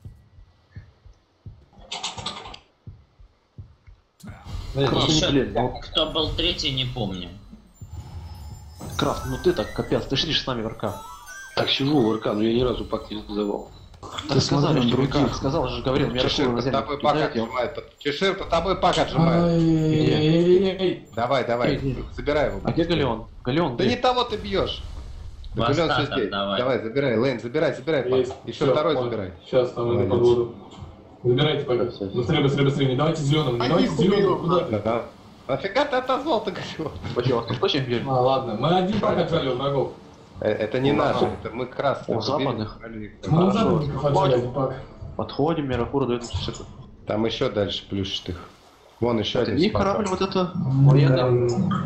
Speaker 9: Еще
Speaker 3: блин, ну-
Speaker 9: кто был третий, не помню.
Speaker 3: Крафт, ну ты так, капец, ты сидишь с нами в РК.
Speaker 13: Так, чего в РК? Ну я ни разу пак не сдавал.
Speaker 3: Так сказали,
Speaker 5: смотри,
Speaker 3: что
Speaker 5: других.
Speaker 3: ВК, сказал же, говорил, меня
Speaker 12: Чешир
Speaker 3: на
Speaker 12: под
Speaker 3: землю
Speaker 12: тобой пак
Speaker 3: кидает, я-
Speaker 12: отжимает. Чешир под тобой пак отжимает.
Speaker 6: Эй-эй-эй-эй.
Speaker 12: Давай, давай,
Speaker 3: Эй,
Speaker 12: забирай его.
Speaker 3: А где Галеон? Галеон,
Speaker 12: Да
Speaker 3: где?
Speaker 12: не того ты бьешь. Да
Speaker 9: В
Speaker 12: Галеон всё
Speaker 9: остаток
Speaker 12: здесь.
Speaker 9: давай.
Speaker 12: Давай, забирай, Лейн, забирай, забирай пак.
Speaker 6: Есть.
Speaker 12: Еще
Speaker 6: Всё,
Speaker 12: второй
Speaker 6: понял.
Speaker 12: забирай.
Speaker 6: Сейчас там иду под
Speaker 12: Молодец.
Speaker 6: воду. Забирайте пока. Быстрее, быстрее, быстрее. Не давайте зеленым, не давайте зеленым. Куда?
Speaker 12: Да, да. Нафига ты отозвал-то Галеон?
Speaker 3: Почему? Ты точно бьешь?
Speaker 6: А, ладно. Мы один пак отжали у врагов.
Speaker 12: Э, Это не наши, это мы красные.
Speaker 3: У западных?
Speaker 6: Мы
Speaker 3: Хорошо.
Speaker 6: назад отжали один пак.
Speaker 3: Подходим, Миракура дает все.
Speaker 12: Там еще дальше плюшишь их. Вон еще один.
Speaker 3: И
Speaker 12: спас.
Speaker 3: корабль вот это военный.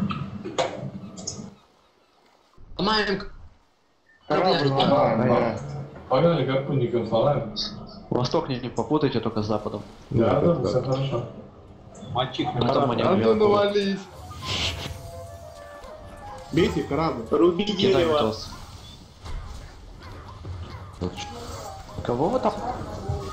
Speaker 10: Ломаем
Speaker 15: Корабль ломаем.
Speaker 6: Погнали гарпунником сломаем.
Speaker 3: Восток не, не попутайте только с западом.
Speaker 6: Да, да, все хорошо.
Speaker 3: Мальчик, на потом они
Speaker 12: А ну
Speaker 3: Миракуру.
Speaker 12: навались.
Speaker 4: Бейте корабль.
Speaker 8: Руби
Speaker 3: Кидай
Speaker 8: дерево.
Speaker 3: Метос. Кого вы там?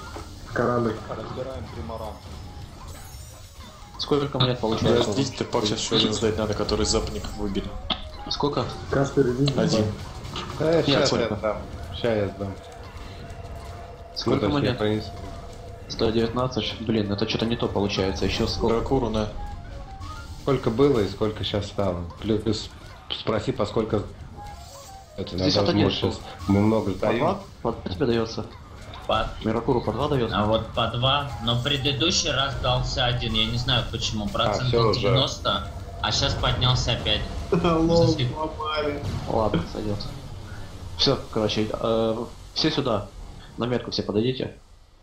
Speaker 4: Корабль.
Speaker 2: Разбираем тримаран.
Speaker 3: Сколько монет получается?
Speaker 16: Подождите, ты пак сейчас еще один сдать надо, который из западников выбили.
Speaker 3: Сколько?
Speaker 16: Один.
Speaker 12: Да,
Speaker 3: Нет,
Speaker 12: сейчас я
Speaker 3: сколько?
Speaker 12: сдам. Сейчас я сдам.
Speaker 3: Сколько
Speaker 12: Ну,
Speaker 3: монет?
Speaker 12: точнее,
Speaker 3: сто девятнадцать. Блин, это что-то не то получается. Еще сколько?
Speaker 16: Дракуру на.
Speaker 12: Сколько было и сколько сейчас стало. Плюс спроси, поскольку... Это
Speaker 3: Здесь
Speaker 12: надо,
Speaker 3: это нет.
Speaker 12: может, сейчас мы много
Speaker 3: По
Speaker 12: сдаем.
Speaker 3: два? По два тебе дается?
Speaker 9: По...
Speaker 3: Миракуру по два дается?
Speaker 9: А вот по два, но предыдущий раз дался один, я не знаю почему,
Speaker 12: всё
Speaker 9: процентов
Speaker 12: уже.
Speaker 9: девяносто, а сейчас поднялся опять.
Speaker 4: Лол, попали.
Speaker 3: Ладно, сойдет. Все, короче, э, все сюда. На метку все подойдите.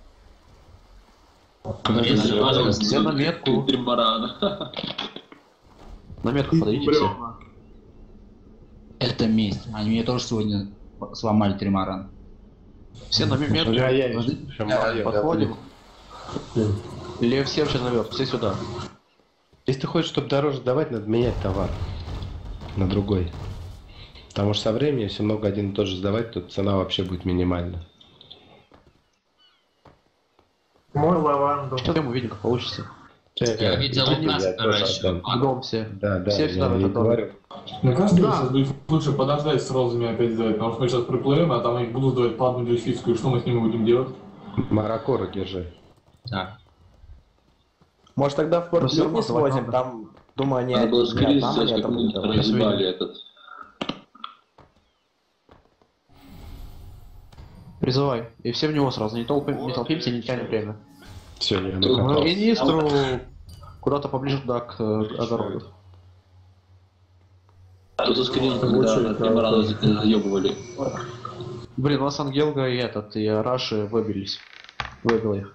Speaker 3: Все на метку. На метку подойдите все.
Speaker 17: Это месть. Они мне тоже сегодня сломали тримаран.
Speaker 3: Все на метку.
Speaker 12: Я, я, еще молодец.
Speaker 3: Подходим. Лев всем сейчас наверх, все сюда.
Speaker 12: Если ты хочешь, чтобы дороже сдавать, надо менять товар на другой. Потому что со временем, если много один и тот же сдавать, то цена вообще будет минимальна.
Speaker 7: Мой лаванду.
Speaker 3: Что мы увидим, как получится.
Speaker 9: Я видел у Каспера еще.
Speaker 3: Бегом все.
Speaker 12: Да, да,
Speaker 3: Все
Speaker 12: я
Speaker 3: сюда в
Speaker 12: и
Speaker 3: этот дом.
Speaker 12: говорю.
Speaker 6: Мне кажется,
Speaker 4: Да.
Speaker 6: сейчас будет лучше подождать с розами опять сдавать, потому что мы сейчас приплывем, а там их будут сдавать по одну дельфийскую, что мы с ними будем делать?
Speaker 12: Маракору держи.
Speaker 9: Да.
Speaker 1: Может тогда в
Speaker 3: Ну,
Speaker 1: порт
Speaker 3: всё равно
Speaker 1: не свозим,
Speaker 3: давай,
Speaker 1: там, думаю, не,
Speaker 13: Надо было
Speaker 1: не
Speaker 13: скорее
Speaker 1: одна
Speaker 13: сделать,
Speaker 1: монета
Speaker 13: как мы
Speaker 1: будет.
Speaker 13: разъебали этот.
Speaker 3: Призывай. И все в него сразу. Не, толпи, не толпимся, не тянем время.
Speaker 12: Все, я
Speaker 3: К
Speaker 12: накатал.
Speaker 3: министру куда-то поближе туда, к э, огороду.
Speaker 13: Кто-то скорее, когда тримарана заебывали.
Speaker 3: Блин, у нас Ангелга и этот, и Раши выбились. Выбил их.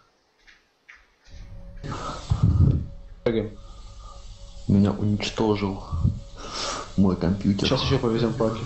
Speaker 3: Бегаем.
Speaker 5: Меня уничтожил мой компьютер.
Speaker 3: Сейчас еще повезем паки.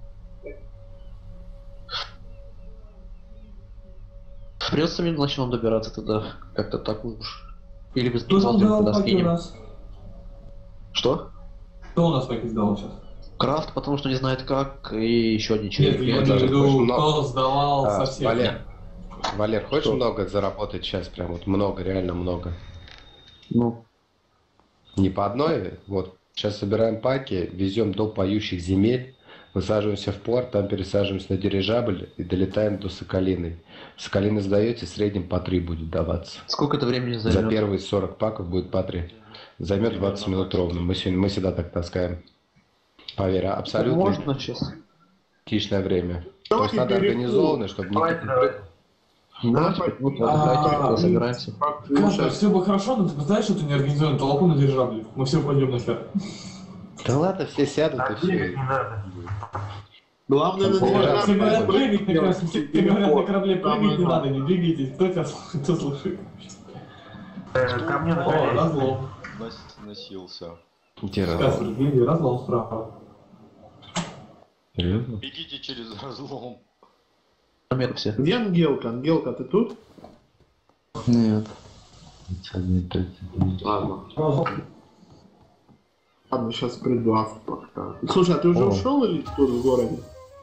Speaker 3: Придется мне ночным добираться тогда. Как-то так уж. Или без
Speaker 6: Кто
Speaker 3: посмотрим,
Speaker 6: сдал
Speaker 3: куда
Speaker 6: паки у
Speaker 3: скинем.
Speaker 6: нас?
Speaker 3: Что?
Speaker 6: Кто у нас паки сдал сейчас?
Speaker 3: Крафт, потому что не знает как, и еще один человек.
Speaker 6: Нет, я
Speaker 3: Я
Speaker 6: имею в
Speaker 3: даже
Speaker 6: виду,
Speaker 3: больше
Speaker 6: кто
Speaker 3: много.
Speaker 6: сдавал
Speaker 12: А,
Speaker 6: совсем.
Speaker 12: Валер, Валер, хочешь
Speaker 3: Что?
Speaker 12: много заработать сейчас? Прям вот много, реально много.
Speaker 3: Ну,
Speaker 12: Не по одной, вот. Сейчас собираем паки, везем до поющих земель, высаживаемся в порт, там пересаживаемся на дирижабль и долетаем до Соколиной. Соколины сдаете, в среднем по три будет даваться.
Speaker 3: сколько это времени займет?
Speaker 12: За первые сорок паков будет по три. Займет двадцать минут ровно. Мы сегодня, мы всегда так таскаем. Поверь, а абсолютно
Speaker 3: Можно сейчас?
Speaker 12: тихое время.
Speaker 4: Давайте
Speaker 12: Просто надо
Speaker 4: перейдем.
Speaker 12: организованно, чтобы
Speaker 7: Давайте,
Speaker 12: не...
Speaker 7: давайте.
Speaker 3: Давайте пять минут отдыхайте,
Speaker 6: А,
Speaker 3: когда собираемся.
Speaker 6: Каспер, все бы хорошо, но ты знаешь, что ты не организуем толпу на дирижабле? Мы все пойдем нахер.
Speaker 12: Да ладно, все сядут и
Speaker 7: А
Speaker 12: все.
Speaker 7: денег не надо.
Speaker 4: Главное на
Speaker 12: Там
Speaker 6: Ой,
Speaker 12: Дирижабль.
Speaker 6: все говорят,
Speaker 4: дирижабле
Speaker 6: прыгать на корабле, все говорят на корабле,
Speaker 4: Там
Speaker 6: прыгать не
Speaker 4: надо.
Speaker 6: надо, не двигайтесь. Кто тебя слушает, кто слушает?
Speaker 7: Э, Ко мне на
Speaker 6: О,
Speaker 7: колени.
Speaker 6: разлом.
Speaker 2: Нас- Носился.
Speaker 6: Каспер, гляди, разлом справа.
Speaker 12: Серьезно?
Speaker 2: Бегите через разлом.
Speaker 3: На метку все.
Speaker 4: Где Ангелка? Ангелка, ты тут?
Speaker 5: Нет.
Speaker 4: Ладно. Ладно, сейчас приду пока. Слушай, а ты уже
Speaker 12: О.
Speaker 4: ушел или тут в городе?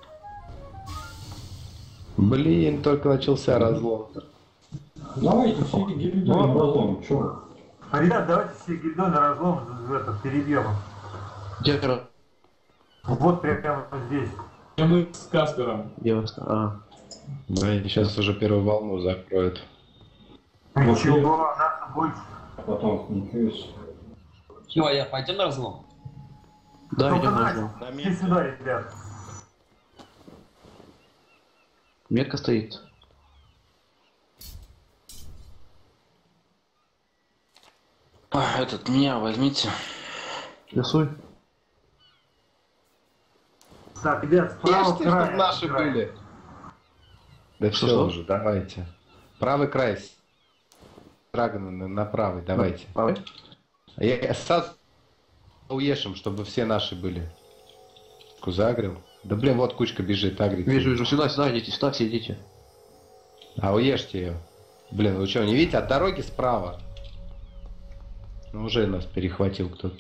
Speaker 12: Блин, только начался разлом.
Speaker 6: Давайте все гибридуем разлом, чё?
Speaker 7: А, ребят, давайте все гильдой на разлом в этот, перебьем.
Speaker 3: Где кра-
Speaker 7: Вот прямо здесь.
Speaker 6: Мы с Каспером.
Speaker 3: девушка? А.
Speaker 12: Да, и сейчас уже первую волну закроют.
Speaker 7: Ничего, нас больше.
Speaker 6: Потом смотришь.
Speaker 10: Ну, а я пойдем на разлом?
Speaker 3: Да,
Speaker 7: Только
Speaker 3: идем на
Speaker 7: Настя,
Speaker 3: разлом.
Speaker 7: иди сюда, ребят.
Speaker 3: Метка стоит.
Speaker 13: А, этот, меня возьмите.
Speaker 3: Рисуй.
Speaker 7: Так, ребят, справа
Speaker 12: Ешьте,
Speaker 7: край.
Speaker 12: чтоб наши
Speaker 7: край.
Speaker 12: были. Да
Speaker 3: Что,
Speaker 12: все
Speaker 3: что?
Speaker 12: уже, давайте. Правый край. Драгона на, на правый, давайте.
Speaker 3: Правый.
Speaker 12: А я сразу уешим, чтобы все наши были. Кузагрил. Да блин, вот кучка бежит, агрит.
Speaker 3: Вижу, вижу. Сюда, сюда идите, сюда все идите.
Speaker 12: А уешьте ее. Блин, вы что, не видите? От дороги справа. Ну, уже нас перехватил кто-то.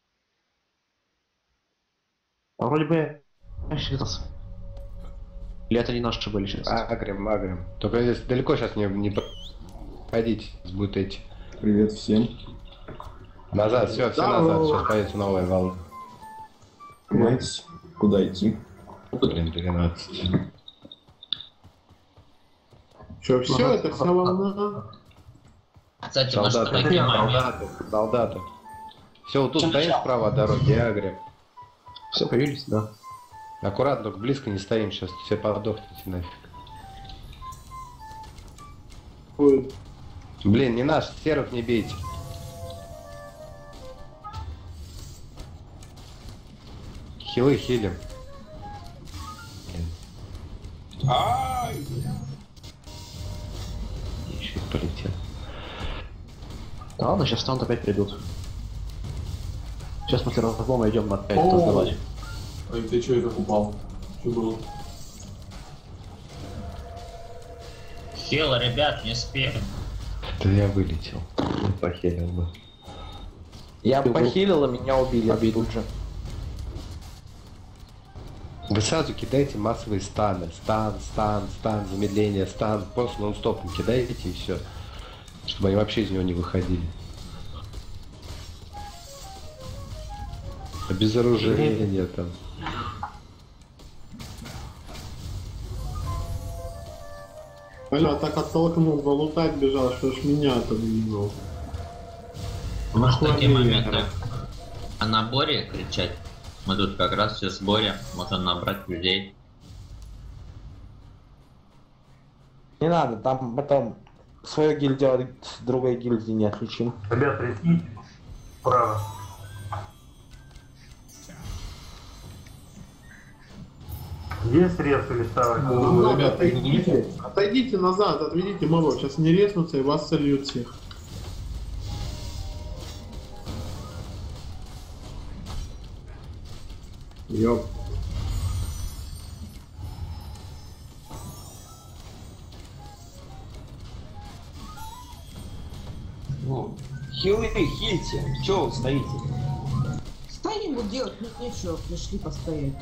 Speaker 3: А вроде бы я сейчас. Или это не наши были сейчас?
Speaker 12: Агрим, агрим. Только если далеко сейчас не, не ходите, будет идти.
Speaker 15: Привет всем.
Speaker 12: Назад, все, все
Speaker 4: Да,
Speaker 12: назад,
Speaker 4: ну.
Speaker 12: сейчас появится новая волна.
Speaker 15: Мать, куда идти?
Speaker 12: Блин, двенадцать.
Speaker 4: Что, все, это вся волна?
Speaker 9: Кстати, может,
Speaker 12: Солдаты,
Speaker 9: такие моменты.
Speaker 12: солдаты, солдаты. Все, вот тут стоим справа от дороги, агрим.
Speaker 3: Все, появились, да.
Speaker 12: Аккуратно, только близко не стоим, сейчас все подохнете нафиг.
Speaker 4: Ой,
Speaker 12: Блин, не наш, серых не бейте. Хилы хилим.
Speaker 15: Ай!
Speaker 12: Еще и полетел.
Speaker 3: Да ладно, сейчас станут опять придут. Сейчас после разлома идем опять
Speaker 6: О!
Speaker 3: раздавать.
Speaker 6: Ой, ты чё это упал? Что было?
Speaker 9: Хил, ребят, не успеем.
Speaker 12: Да я вылетел. Не похилил бы.
Speaker 1: Я похилил, а меня убили тут же.
Speaker 12: Вы сразу кидаете массовые станы. Стан, стан, стан, замедление, стан. Просто нон-стопом кидаете и все. Чтобы они вообще из него не выходили. Обезоружение там.
Speaker 4: Бля, так оттолкнул, залутать бежал, что ж меня отодвинул.
Speaker 9: Может, такие
Speaker 4: Охуенно.
Speaker 9: моменты о наборе кричать? Мы тут как раз все в сборе, можно набрать людей.
Speaker 1: Не надо, там потом свою гильдию от другой гильдии не отличим.
Speaker 7: Ребят, рискните. Право. Есть рез или ставить?
Speaker 4: Ну, ребят, отойдите, отойдите назад, отведите мобов, сейчас не резнутся и вас сольют всех. Ёп.
Speaker 17: Хилы, хильте. Чё вы стоите?
Speaker 18: Стоим, вот делать нет нечего, пришли постоять.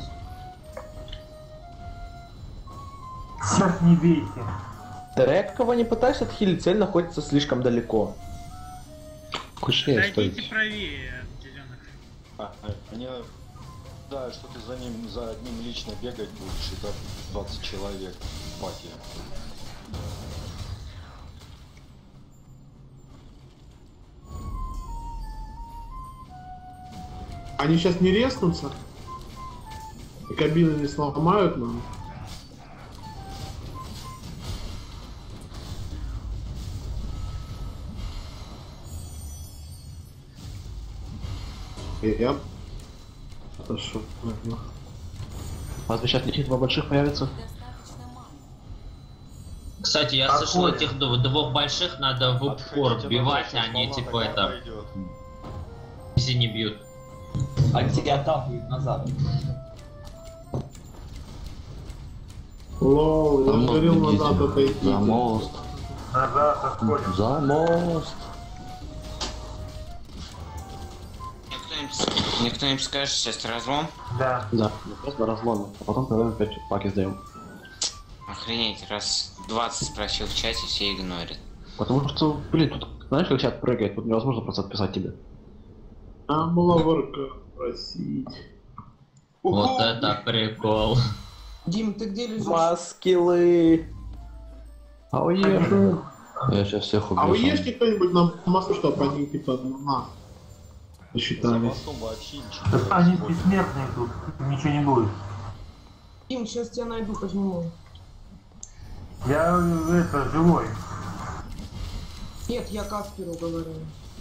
Speaker 7: Сейчас не бейте.
Speaker 1: Трек, кого не пытаюсь отхилить, цель находится слишком далеко.
Speaker 12: Кушай,
Speaker 11: Дойдите правее от зеленых.
Speaker 2: А, они, да, что ты за ним, за одним лично бегать будешь, и так двадцать человек в пати.
Speaker 4: Они сейчас не резнутся? И кабины не сломают нам? Я отошел.
Speaker 3: У вас сейчас этих два больших появится?
Speaker 9: Кстати, я
Speaker 7: Какой?
Speaker 9: слышал, этих дв- двух больших надо в упор вбивать, а они типа это... Если не бьют.
Speaker 17: Они тебя отталкивают назад.
Speaker 4: Лоу, я
Speaker 5: За мост
Speaker 4: говорил
Speaker 5: бегите.
Speaker 4: назад отойти.
Speaker 5: За мост.
Speaker 7: Назад отходим.
Speaker 5: За мост.
Speaker 10: Мне кто-нибудь скажет сейчас разлом?
Speaker 7: Да.
Speaker 3: Да, мы просто разломы, а потом когда опять паки сдаем.
Speaker 10: Охренеть, раз двадцать спросил в чате, все игнорят.
Speaker 3: Потому что, блин, тут знаешь, как чат прыгает, тут невозможно просто отписать тебе.
Speaker 4: А было ворка просить.
Speaker 9: Вот это прикол.
Speaker 18: Дим, ты где лежишь?
Speaker 1: Маскилы.
Speaker 3: А уехал.
Speaker 5: Я сейчас всех убью.
Speaker 4: А вы
Speaker 5: сам.
Speaker 4: ешьте кто-нибудь на массу, чтобы они типа на
Speaker 2: За
Speaker 4: посчитались.
Speaker 2: мостом вообще ничего
Speaker 7: Да
Speaker 2: не
Speaker 7: они
Speaker 2: происходит.
Speaker 7: бессмертные тут, ничего не будет.
Speaker 18: Дим, сейчас тебя найду, подниму.
Speaker 7: Я э, это, живой.
Speaker 18: Нет, я Касперу говорю.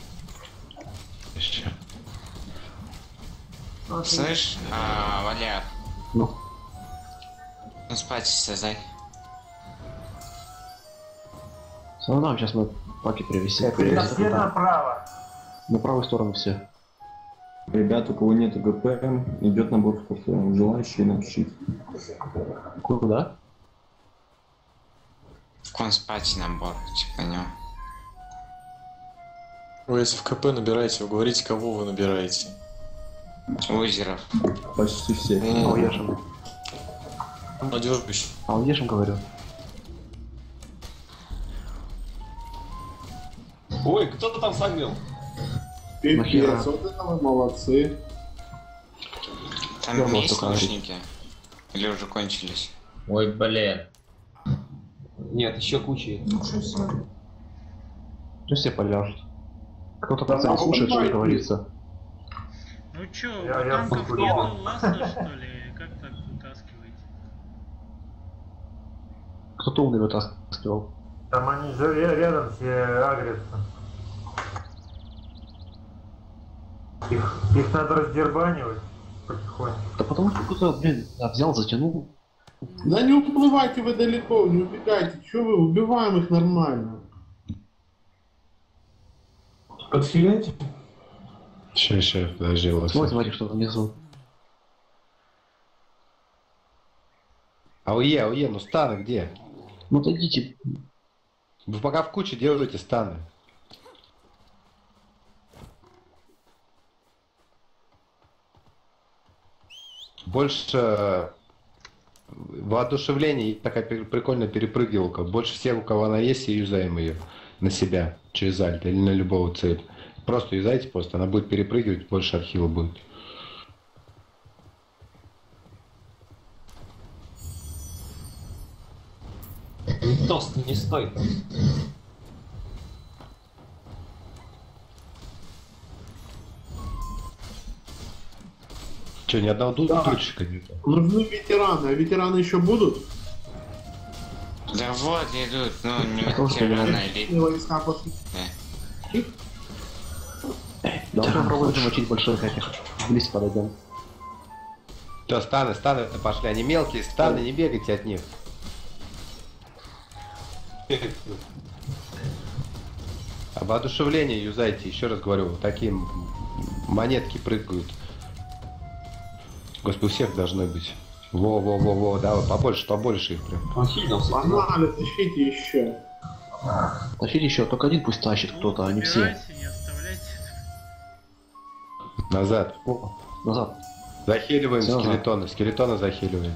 Speaker 12: Еще.
Speaker 18: А, ты-
Speaker 10: Слышь, а, Валяр,
Speaker 3: Ну,
Speaker 10: ну спать создай.
Speaker 3: все равно сейчас мы паки привезем.
Speaker 1: Это
Speaker 3: привезем
Speaker 7: Все
Speaker 3: туда.
Speaker 7: направо.
Speaker 3: На правую сторону все.
Speaker 15: Ребят, у кого нет ГП, идет набор в кафе. Желающие напишите.
Speaker 3: Куда?
Speaker 10: В конспати набор, типа него.
Speaker 16: Вы если в КП набираете, вы говорите, кого вы набираете.
Speaker 10: Озеров.
Speaker 15: Почти все.
Speaker 3: А уехали.
Speaker 16: Надежный.
Speaker 3: А он ешем говорю.
Speaker 6: Ой, кто-то там согрел.
Speaker 4: Пипец, вот это вы молодцы.
Speaker 19: Там есть лучники? Или уже кончились?
Speaker 9: Ой, блин.
Speaker 6: Нет, еще куча.
Speaker 3: Что все поляжут? Кто-то там не слушает, что говорится.
Speaker 20: Ну чё,
Speaker 7: Я-
Speaker 20: у
Speaker 7: я
Speaker 20: танков
Speaker 7: слушаю.
Speaker 20: нету ласта, что ли? Как так вытаскиваете?
Speaker 3: Кто-то умный вытаскивал.
Speaker 7: Там они же ря- рядом все агрятся. Их, их надо раздербанивать потихоньку.
Speaker 3: Да потому что кто-то, блин, да, взял, затянул.
Speaker 4: Да не уплывайте вы далеко, не убегайте. Чё вы, убиваем их нормально.
Speaker 6: Подхилите?
Speaker 12: Ща, ща, подожди, вот.
Speaker 3: Вот, смотри, что внизу.
Speaker 12: АОЕ, АОЕ, ну станы где?
Speaker 3: Ну то идите.
Speaker 12: Вы пока в куче делаете станы. Больше воодушевление, такая пер- прикольная перепрыгивалка. Больше всех, у кого она есть, и юзаем ее на себя через альт или на любого цель. Просто юзайте, просто она будет перепрыгивать, больше архива будет.
Speaker 6: Тост не стой.
Speaker 12: Че, ни одного дудочка нету?
Speaker 4: Нужны ветераны, а ветераны еще будут?
Speaker 19: Да вот идут, ну не
Speaker 3: Просто
Speaker 19: ветераны
Speaker 3: не
Speaker 19: или...
Speaker 4: И войска пошли.
Speaker 3: Давай попробуем замочить больших этих. Близко подойдем.
Speaker 12: Да, станы, станы пошли, они мелкие, станы, не бегайте от них. А воодушевление юзайте, еще раз говорю, такие м- монетки прыгают. Господи, у всех должны быть. Во-во-во-во, давай, побольше, побольше их прям.
Speaker 4: Погнали, тащите еще.
Speaker 3: Тащите еще, только один пусть тащит кто-то, а не все.
Speaker 20: Убирайте, не оставляйте.
Speaker 12: Назад.
Speaker 3: О, назад.
Speaker 12: Захиливаем
Speaker 3: Всё,
Speaker 12: скелетона, скелетона захиливаем.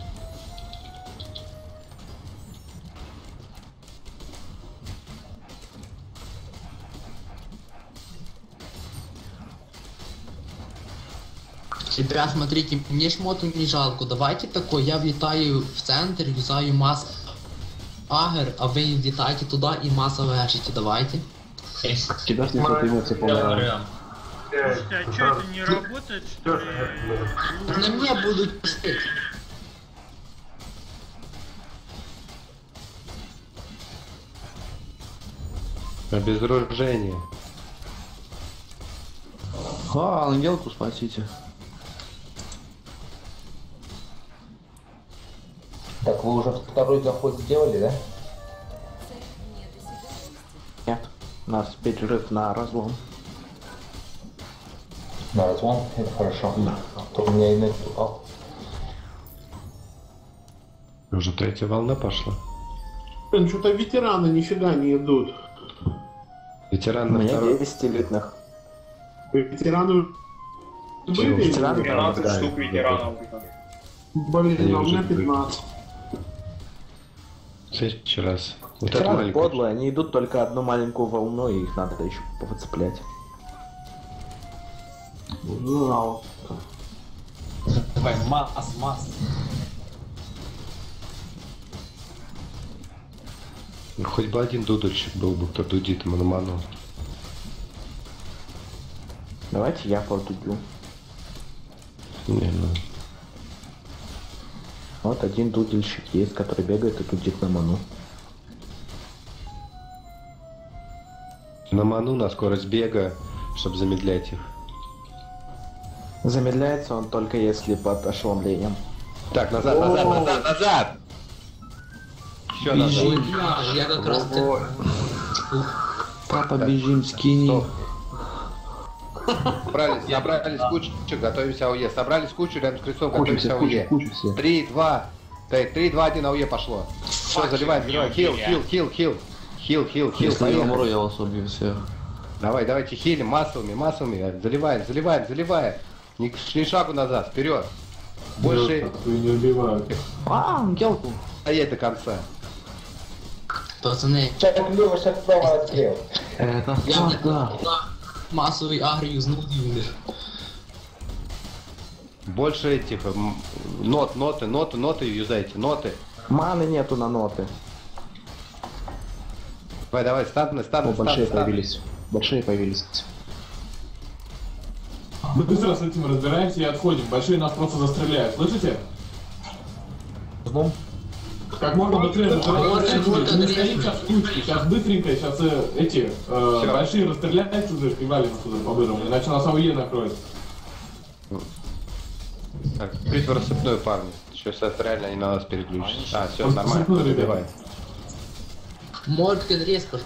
Speaker 10: Ребят, смотрите, мне шмоту не жалко. Давайте такой, я влетаю в центр, юзаю масс агр, а вы влетаете туда и масса вяжете. Давайте.
Speaker 3: Тебя с ним эмоции помогают.
Speaker 20: Слушайте, а чё это не работает, что ли?
Speaker 10: На мне будут пустить.
Speaker 12: Обезоружение.
Speaker 1: А, ангелку спасите.
Speaker 14: Так, вы уже второй заход сделали, да?
Speaker 1: Нет, у нас перерыв на разлом.
Speaker 14: На разлом? Это хорошо. То у меня и нет. А,
Speaker 12: Уже третья волна пошла.
Speaker 4: Блин, что-то ветераны нифига не идут.
Speaker 12: Ветеран
Speaker 1: У
Speaker 12: на
Speaker 1: меня
Speaker 12: второй.
Speaker 1: девять элитных.
Speaker 4: Ветераны...
Speaker 12: Чего?
Speaker 4: Были?
Speaker 1: Ветераны
Speaker 4: пятнадцать
Speaker 1: да,
Speaker 4: штук
Speaker 1: да.
Speaker 4: ветеранов. Блин,
Speaker 12: Они
Speaker 4: а у
Speaker 12: уже
Speaker 4: меня
Speaker 12: были.
Speaker 4: пятнадцать.
Speaker 12: В следующий раз. Вот это
Speaker 1: Ветераны
Speaker 12: маленький.
Speaker 1: подлые, они идут только одну маленькую волну, и их надо еще повыцеплять.
Speaker 4: Ну,
Speaker 6: Давай, масс, масс.
Speaker 12: Ну, хоть бы один дудочек был бы, кто дудит ему на ману.
Speaker 1: Давайте я подудю.
Speaker 12: Не, ну.
Speaker 1: Вот один дудельщик есть, который бегает и дудит на ману.
Speaker 12: На ману, на скорость бега, чтобы замедлять их.
Speaker 1: Замедляется он только если под ошеломлением.
Speaker 12: Так, назад, назад, назад, назад! Еще назад.
Speaker 10: Ой, бля, я как раз...
Speaker 1: Папа, бежим, скини.
Speaker 12: Собрались, собрались кучу, готовимся АОЕ. Собрались кучу, рядом с крестом, готовимся
Speaker 3: Кучу все,
Speaker 12: АОЕ.
Speaker 3: кучу, кучу все.
Speaker 12: Три, два, три, два, один, АОЕ пошло. Все, заливаем, заливаем. Хил, хил, хил, хил. Хил, хил, хил.
Speaker 5: Если я умру, я вас убью всех.
Speaker 12: Давай, давайте хилим массовыми, массовыми. Заливаем, заливаем, заливаем. Ни, ни шагу назад, вперед. Больше...
Speaker 4: Не убивают.
Speaker 12: А, ангелку. Стоять до конца.
Speaker 10: Пацаны.
Speaker 14: Шаг влево, шаг вправо, отстрел.
Speaker 12: Это
Speaker 10: Я да. Массовый агр юзнул и умер.
Speaker 12: Больше этих м, нот, ноты, ноты, ноты юзайте, ноты.
Speaker 1: Маны нету на ноты.
Speaker 12: Давай, давай, станы, станы,
Speaker 3: О,
Speaker 12: станы,
Speaker 3: большие
Speaker 12: станы.
Speaker 3: появились. Большие появились.
Speaker 4: Мы быстро с этим разбираемся и отходим. Большие нас просто застреляют. Слышите?
Speaker 1: Ждем.
Speaker 4: Как можно быстрее
Speaker 10: Вот, вот,
Speaker 4: разбираемся. Мы
Speaker 10: вот,
Speaker 4: стоим сейчас в кучке. Сейчас быстренько, сейчас э, эти э, большие расстреляют сюда и валим отсюда по-бырому. Иначе нас АУЕ накроет.
Speaker 12: Так, открыть в рассыпную, парни. Сейчас реально они на нас переключатся. А, все,
Speaker 4: Просто
Speaker 12: нормально,
Speaker 4: рассыпную,
Speaker 12: забивай.
Speaker 10: Морген резко.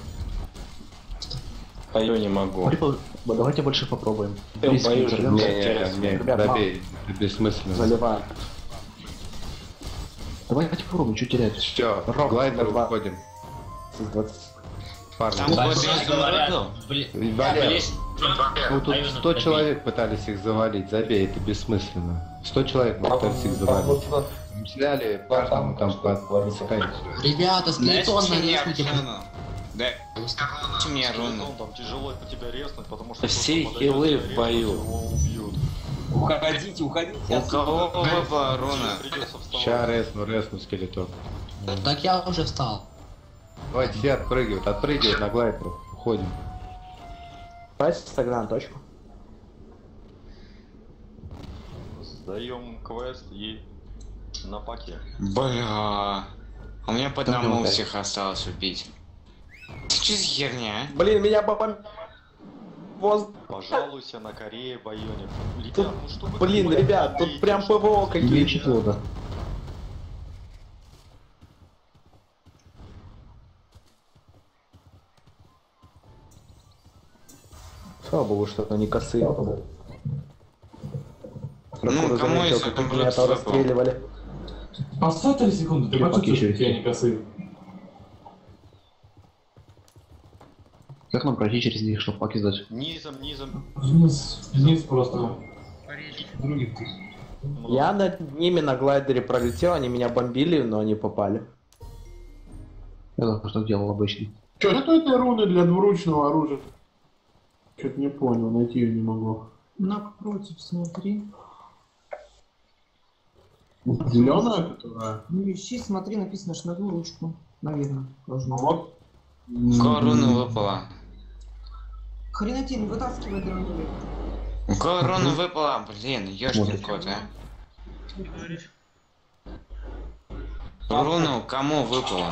Speaker 2: А я не могу.
Speaker 3: Давайте больше попробуем.
Speaker 2: Я
Speaker 3: Близко
Speaker 2: боюсь,
Speaker 3: взорвёмся.
Speaker 12: Не, не, не,
Speaker 3: Ребят,
Speaker 12: добей, это бессмысленно.
Speaker 1: Заливаем.
Speaker 3: Давайте попробуем, что терять.
Speaker 12: Все,
Speaker 1: Рок,
Speaker 12: глайдер
Speaker 1: два.
Speaker 12: уходим. Парни.
Speaker 19: Там
Speaker 9: Большие говорят, бли-
Speaker 12: Валер,
Speaker 9: ближе.
Speaker 12: ну тут
Speaker 9: Аюна,
Speaker 12: сто
Speaker 9: добей.
Speaker 12: человек пытались их завалить, забей, это бессмысленно. сто человек пытались их завалить. Взяли, каждому там по высокой.
Speaker 10: Ребята, скелетон
Speaker 19: Дайте мне
Speaker 10: нарезните.
Speaker 19: руну. Дайте мне руну.
Speaker 2: Там тяжело тебя резнуть, потому что...
Speaker 19: Все
Speaker 2: кто-то
Speaker 19: хилы
Speaker 2: подойдет,
Speaker 19: в бою.
Speaker 2: его убьют.
Speaker 19: Уходите, уходите. У кого выпала руна?
Speaker 2: Придется вставать.
Speaker 12: Ща резну, резну скелетон.
Speaker 10: Так я уже встал.
Speaker 12: Давайте все отпрыгивают, отпрыгивают на глайдеру. Уходим.
Speaker 1: Давайте тогда на точку.
Speaker 2: Сдаем квест и на паке.
Speaker 19: Бля. А у меня по
Speaker 3: Там
Speaker 19: одному
Speaker 3: опять.
Speaker 19: всех осталось убить. Ты что за херня?
Speaker 1: Блин, меня бабам... Воз...
Speaker 2: Пожалуйся на Корее Байоне. Ребят, ну что вы
Speaker 1: Блин,
Speaker 2: такое
Speaker 1: ребят, тут
Speaker 2: говорите?
Speaker 1: прям
Speaker 2: Что
Speaker 1: ПВО
Speaker 2: вы
Speaker 1: какие-то.
Speaker 3: Меньше флота.
Speaker 1: Слава богу, что они косые.
Speaker 19: Ну,
Speaker 1: Прокурор
Speaker 19: кому
Speaker 1: заметил,
Speaker 19: из
Speaker 1: как
Speaker 19: этого
Speaker 1: меня
Speaker 19: выпал?
Speaker 1: расстреливали.
Speaker 4: Поставь три секунды, ты
Speaker 3: Три
Speaker 4: почувствуешь,
Speaker 3: паки
Speaker 4: какие они косые.
Speaker 3: Как нам пройти через них, чтобы паки сдать?
Speaker 2: Низом, низом.
Speaker 4: Вниз, вниз просто.
Speaker 7: Других.
Speaker 1: Я над ними на глайдере пролетел, они меня бомбили, но не попали.
Speaker 3: Я только что делал обычно.
Speaker 4: Что это руны для двуручного оружия? Что-то не понял, найти ее не могу.
Speaker 18: Напротив, смотри.
Speaker 4: Зеленая, которая?
Speaker 18: Ну, ищи, смотри, написано ж на двуручку. Наверное, должно.
Speaker 4: Вот.
Speaker 19: У кого руна выпала?
Speaker 18: Хренатин, вытаскивай дорогой.
Speaker 19: У кого руна выпала? Блин, ёшкин кот, а. Руну кому выпала?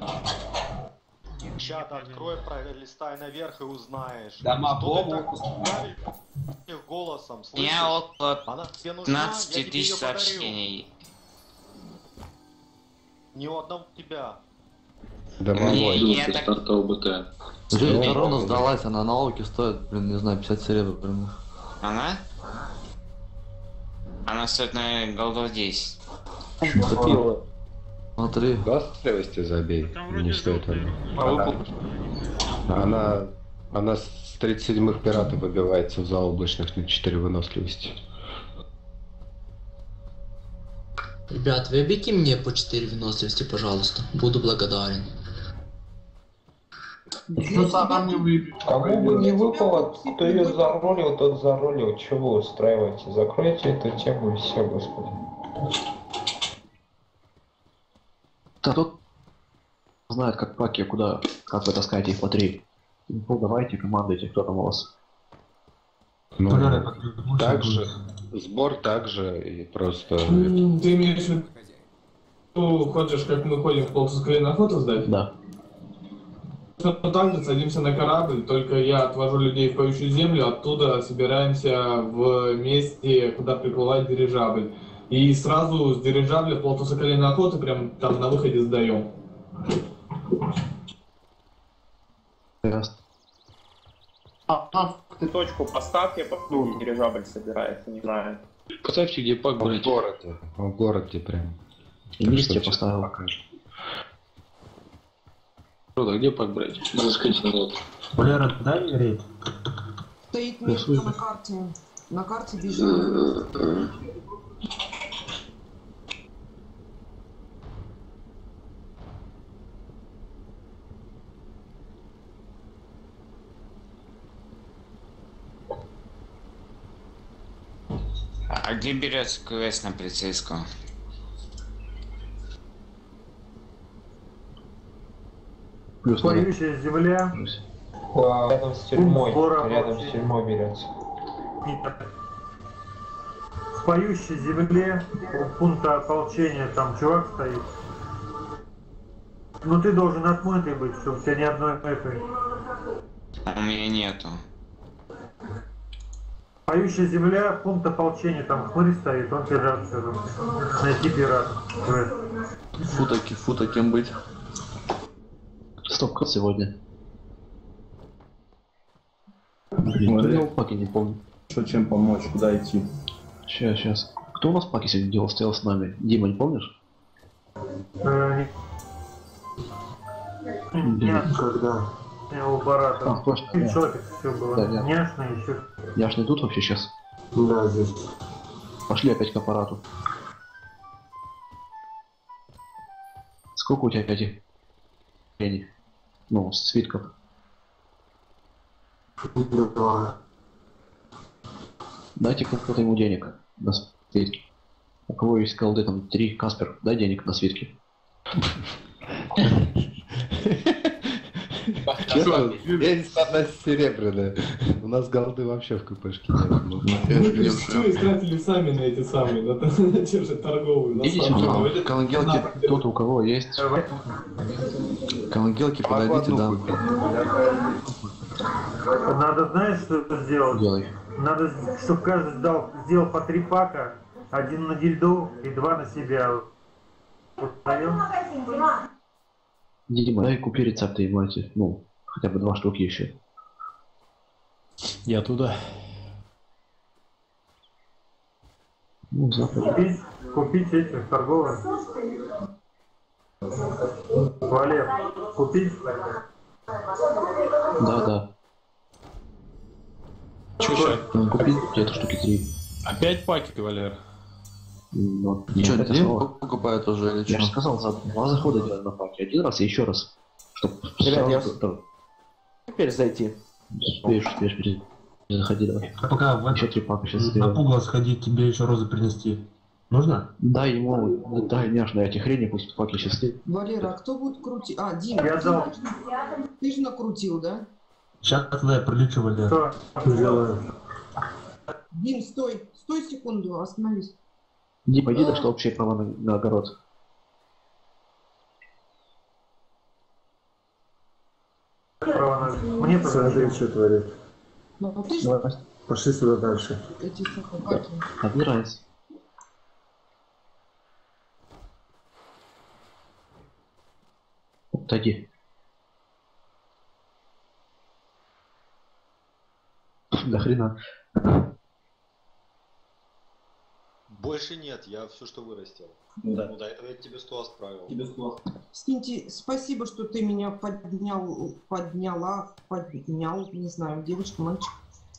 Speaker 2: Чат открой, пролистай наверх и узнаешь.
Speaker 17: Да,
Speaker 2: Что
Speaker 17: мабому.
Speaker 2: ты так их голосом,
Speaker 19: У
Speaker 2: слышишь?
Speaker 19: меня около
Speaker 2: Она тебе нужна,
Speaker 19: пятнадцати
Speaker 2: я тебе
Speaker 19: тысяч
Speaker 2: её подарю.
Speaker 19: сообщений.
Speaker 2: Ни у одного тебя.
Speaker 12: Домовой.
Speaker 19: Не, я так...
Speaker 5: Жень, корона сдалась, она на лауке стоит, блин, не знаю, пятьдесят серебр примерно.
Speaker 19: Она? Она стоит, наверное, голдов десять.
Speaker 1: Купила.
Speaker 5: Смотри.
Speaker 12: Двадцать забей.
Speaker 20: Там
Speaker 12: Не
Speaker 20: вроде
Speaker 12: стоит
Speaker 20: желтый.
Speaker 12: она. Она, она, она с тридцать седьмых пиратов выбивается в заоблачных на четыре выносливости.
Speaker 10: Ребят, выбейте мне по четыре выносливости, пожалуйста. Буду благодарен.
Speaker 4: Что сам не выпить?
Speaker 14: Кому бы не выпало, кто ее заролил, тот заролил. Чего вы устраиваете? Закройте эту тему и все, господи.
Speaker 3: Да тут знает, как паки, куда, как вы таскаете их по три. Ну, давайте, командуйте, кто там у вас.
Speaker 12: Ну, также, сбор также и просто...
Speaker 4: М, Ты имеешь в виду, хочешь, как мы ходим в полтускале на охоту сдать?
Speaker 3: Да.
Speaker 4: Мы также садимся на корабль, только я отвожу людей в поющую землю, оттуда собираемся в месте, куда приплывает дирижабль. И сразу с дирижабля в полтусакале на охоту прям там на выходе сдаем.
Speaker 3: Ясно.
Speaker 8: А, а, ты точку поставь, я посмотрю, где дирижабль собирается, не знаю.
Speaker 13: Поставьте, где пак,
Speaker 12: В
Speaker 13: блядь.
Speaker 12: городе, в городе прям.
Speaker 3: И
Speaker 12: Так
Speaker 3: листья
Speaker 12: что сейчас
Speaker 3: поставил.
Speaker 12: покажу.
Speaker 13: Рода, где пак брать? Заскайте на лот.
Speaker 7: Валера, дай мне рейд.
Speaker 18: Стоит метка на карте. На карте бежит.
Speaker 19: А где берется квест на полицейского?
Speaker 7: Поющая земля.
Speaker 14: А, рядом с тюрьмой.
Speaker 7: Скоро
Speaker 14: Рядом
Speaker 7: получи.
Speaker 14: с тюрьмой берется.
Speaker 7: Нет. В поющей земле у пункта ополчения там чувак стоит. Ну ты должен отмытый быть, чтобы у тебя ни одной этой.
Speaker 19: У меня нету.
Speaker 7: Поющая земля, пункт ополчения, там хмырь стоит, он пират все там. Найти пират.
Speaker 5: Футаки, фута кем быть?
Speaker 3: Стоп, как сегодня? Блин, я паки не помню.
Speaker 6: Что, чем помочь, куда идти?
Speaker 3: Сейчас, сейчас. Кто у нас паки сегодня делал, стоял с нами? Дима, не помнишь?
Speaker 7: Нет, когда? У барата.
Speaker 3: А, точно,
Speaker 7: И
Speaker 3: да.
Speaker 7: человек все было.
Speaker 3: Да, да.
Speaker 7: Няшно еще.
Speaker 3: Яшный тут вообще сейчас?
Speaker 7: Да, здесь.
Speaker 3: Пошли опять к аппарату. Сколько у тебя этих денег? Ну, свитков.
Speaker 7: Два.
Speaker 3: Дайте кому-то ему денег на свитки. У кого есть колды там три, Каспер, дай денег на свитки.
Speaker 12: Честно, есть одна серебряная. У нас голды вообще в КПшке нет. Ну,
Speaker 4: Мы все истратили сами на эти самые, на, на те же торговые. на
Speaker 3: Идите
Speaker 4: самом
Speaker 3: сюда,
Speaker 4: деле.
Speaker 5: Колонгелки,
Speaker 3: кто-то у кого есть.
Speaker 5: колонгелки подойдите, да.
Speaker 7: Надо, знаешь, что сделать?
Speaker 3: Делай.
Speaker 7: Надо, чтобы каждый сдал, сделал по три пака, один на дильду и два на себя. Устаем?
Speaker 3: Дима, дай купи рецепты и мать. Ну, хотя бы два штуки еще.
Speaker 16: Я туда.
Speaker 3: Ну, завтра.
Speaker 7: Купить, купить эти торговые. Валер, купить?
Speaker 3: Да, да.
Speaker 16: Че еще?
Speaker 3: Купи где-то штуки три.
Speaker 16: Опять паки, Валер?
Speaker 3: Ну,
Speaker 5: И что,
Speaker 3: это
Speaker 5: три
Speaker 3: слово.
Speaker 5: покупают уже или
Speaker 3: Я же
Speaker 5: что?
Speaker 3: сказал, за два захода делать на паке. Один раз и еще раз. Чтоб
Speaker 1: Ребят, я
Speaker 3: сразу- да,
Speaker 1: теперь зайти.
Speaker 3: успеешь, успеешь перейти. Заходи давай.
Speaker 6: А пока в
Speaker 3: Еще три пака сейчас
Speaker 6: на
Speaker 3: сделаю.
Speaker 6: пугало сходить, тебе еще розы принести. Нужно?
Speaker 3: Дай ему, дай няшно эти хрени, пусть паки сейчас.
Speaker 18: Валера, а кто будет крутить? А, Дима,
Speaker 7: Я
Speaker 18: ты,
Speaker 7: дал.
Speaker 18: ты же накрутил, да?
Speaker 6: Сейчас тогда я прилечу, Валер.
Speaker 7: Что? Сделаю.
Speaker 18: Дим, стой, стой секунду, остановись.
Speaker 3: Дима, иди, да что общее право на, на огород.
Speaker 7: Право на- Мне тоже.
Speaker 6: что творит.
Speaker 18: Ну, а ты же
Speaker 6: Пошли сюда дальше.
Speaker 18: эти собаки.
Speaker 3: Отбирайся. Отойди. До хрена.
Speaker 2: Больше нет, я все, что вырастил.
Speaker 6: Да.
Speaker 2: Ну, до этого я тебе сто отправил.
Speaker 6: Тебе сто.
Speaker 18: Скиньте, спасибо, что ты меня поднял, подняла, поднял, не знаю, девочка, мальчик.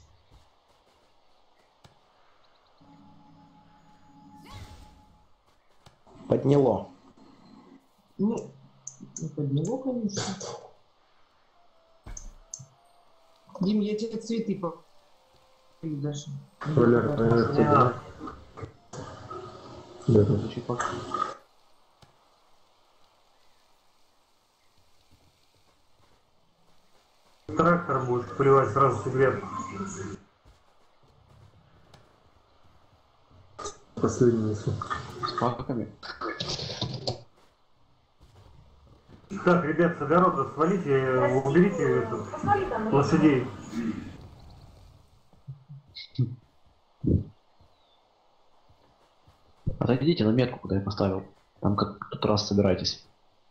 Speaker 1: Подняло.
Speaker 18: Ну, не подняло, конечно. Дим, я тебе цветы по... даже.
Speaker 6: Валер, привет
Speaker 7: Не
Speaker 6: тебе.
Speaker 7: надо.
Speaker 6: Да,
Speaker 3: Звучит пак.
Speaker 7: Трактор будешь поливать сразу секрет.
Speaker 6: Последний несу.
Speaker 3: С паками.
Speaker 7: Так, ребят, с огорода свалите, э, уберите эту, лошадей.
Speaker 3: Отойдите на метку, куда я поставил. Там как тут раз собирайтесь.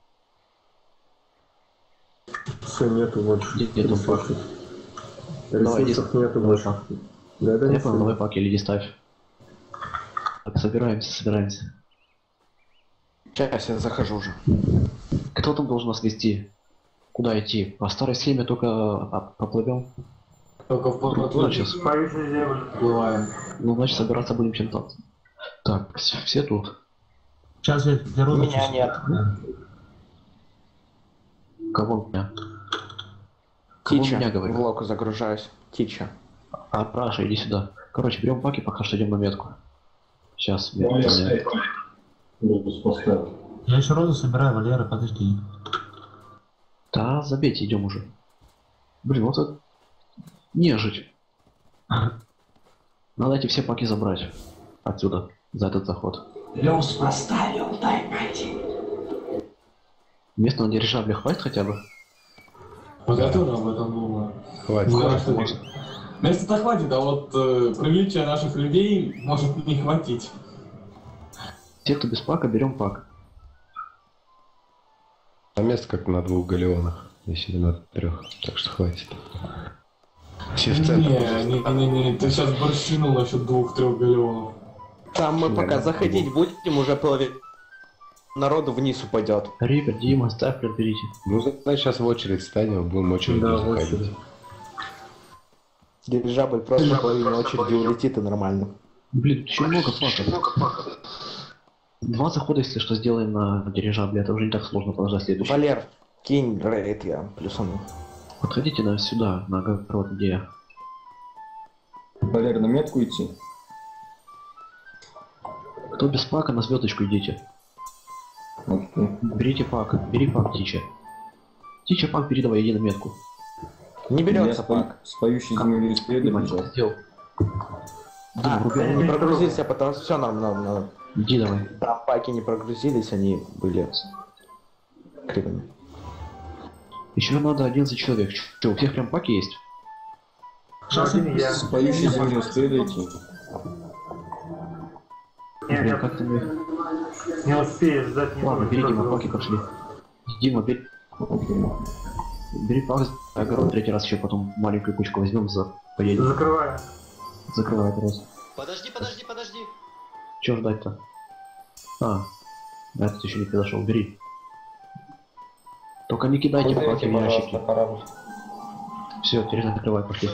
Speaker 6: Все, нету больше.
Speaker 3: Где- нету
Speaker 6: ресурсов.
Speaker 3: Давай,
Speaker 6: Ресурсов
Speaker 3: иди.
Speaker 6: нету больше. Да, да,
Speaker 3: Я
Speaker 6: не
Speaker 3: понял, давай паки или иди ставь. Так, собираемся, собираемся.
Speaker 1: Сейчас я захожу уже.
Speaker 3: Кто там должен нас вести? Куда идти? По старой схеме только а, поплывем?
Speaker 4: Только в
Speaker 3: Ну,
Speaker 4: порт
Speaker 3: сейчас.
Speaker 7: Поющую землю.
Speaker 4: плываем.
Speaker 3: Ну, значит, собираться будем чем-то. Так, вс- все тут.
Speaker 6: Сейчас я для розы
Speaker 1: Меня
Speaker 6: чуть-
Speaker 1: нет.
Speaker 3: Кого меня? Кого
Speaker 1: Тича.
Speaker 3: меня
Speaker 1: В
Speaker 3: говорит?
Speaker 1: локу загружаюсь. Тича.
Speaker 3: А, Праша, иди сюда. Короче, берем паки, пока что идем на метку. Сейчас,
Speaker 6: Я
Speaker 3: я
Speaker 6: еще роду собираю, Валера, подожди.
Speaker 3: Да, забейте, идем уже. Блин, вот это... Нежить. Надо эти все паки забрать. Отсюда, за этот заход.
Speaker 6: Плюс поставил, дай пойти.
Speaker 3: Места на дирижабле хватит хотя бы?
Speaker 4: Вот я тоже об этом думаю.
Speaker 12: Хватит.
Speaker 4: Хватит. Места-то хватит, а вот э, привлечия наших людей может не хватить.
Speaker 3: Те, кто без пака, берем пак.
Speaker 12: А место как на двух галеонах, если не на трех, так что хватит. Все в центр.
Speaker 4: Не, не, не, не, ты сейчас борщинул насчет двух-трех галеонов.
Speaker 1: Там мы пока
Speaker 12: Да,
Speaker 1: заходить будем, уже половина народу вниз упадет.
Speaker 3: Рипер, Дима, Стафлер берите.
Speaker 12: Ну, значит, сейчас в очередь станем, будем очередь
Speaker 1: Да,
Speaker 12: заходить.
Speaker 1: Дирижабль просто в половине очереди улетит и нормально.
Speaker 3: Блин, еще много паков. Два захода, если что, сделаем на дирижабле, это уже не так сложно подождать следующий.
Speaker 1: Валер, кинь рейд, я плюсану.
Speaker 3: Подходите на сюда, на огород, где я.
Speaker 17: Валер, на метку идти?
Speaker 3: Кто без пака, на звездочку идите.
Speaker 17: Окей.
Speaker 3: Берите пак, бери пак, Тича. Тича, пак бери, давай, иди на метку.
Speaker 1: Не берется
Speaker 17: Я
Speaker 1: пак.
Speaker 17: С поющей землей следом
Speaker 3: Что
Speaker 17: бежал.
Speaker 3: ты сделал?
Speaker 1: А,
Speaker 3: Дима,
Speaker 1: они не прогрузились, а потом все нормально.
Speaker 3: Иди давай.
Speaker 1: Там паки не прогрузились, они были кривыми.
Speaker 3: Еще надо одиннадцать человек. Че, у всех прям паки есть?
Speaker 7: Я...
Speaker 17: С поющей землей следуйте.
Speaker 7: Нет,
Speaker 3: Блин, как ты мне...
Speaker 7: не успеешь ждать не
Speaker 3: Ладно,
Speaker 7: будет,
Speaker 3: бери,
Speaker 7: что
Speaker 3: Дима,
Speaker 7: сделать.
Speaker 3: паки пошли. Дима, бери. Бери пак, огород третий раз еще потом маленькую кучку возьмем, за поедем.
Speaker 7: Закрываем.
Speaker 3: Закрывай огород.
Speaker 2: Подожди, подожди, подожди.
Speaker 3: Че ждать-то? А, этот еще не подошел, бери. Только не кидайте паки в ящики. Все, теперь закрывай, пошли.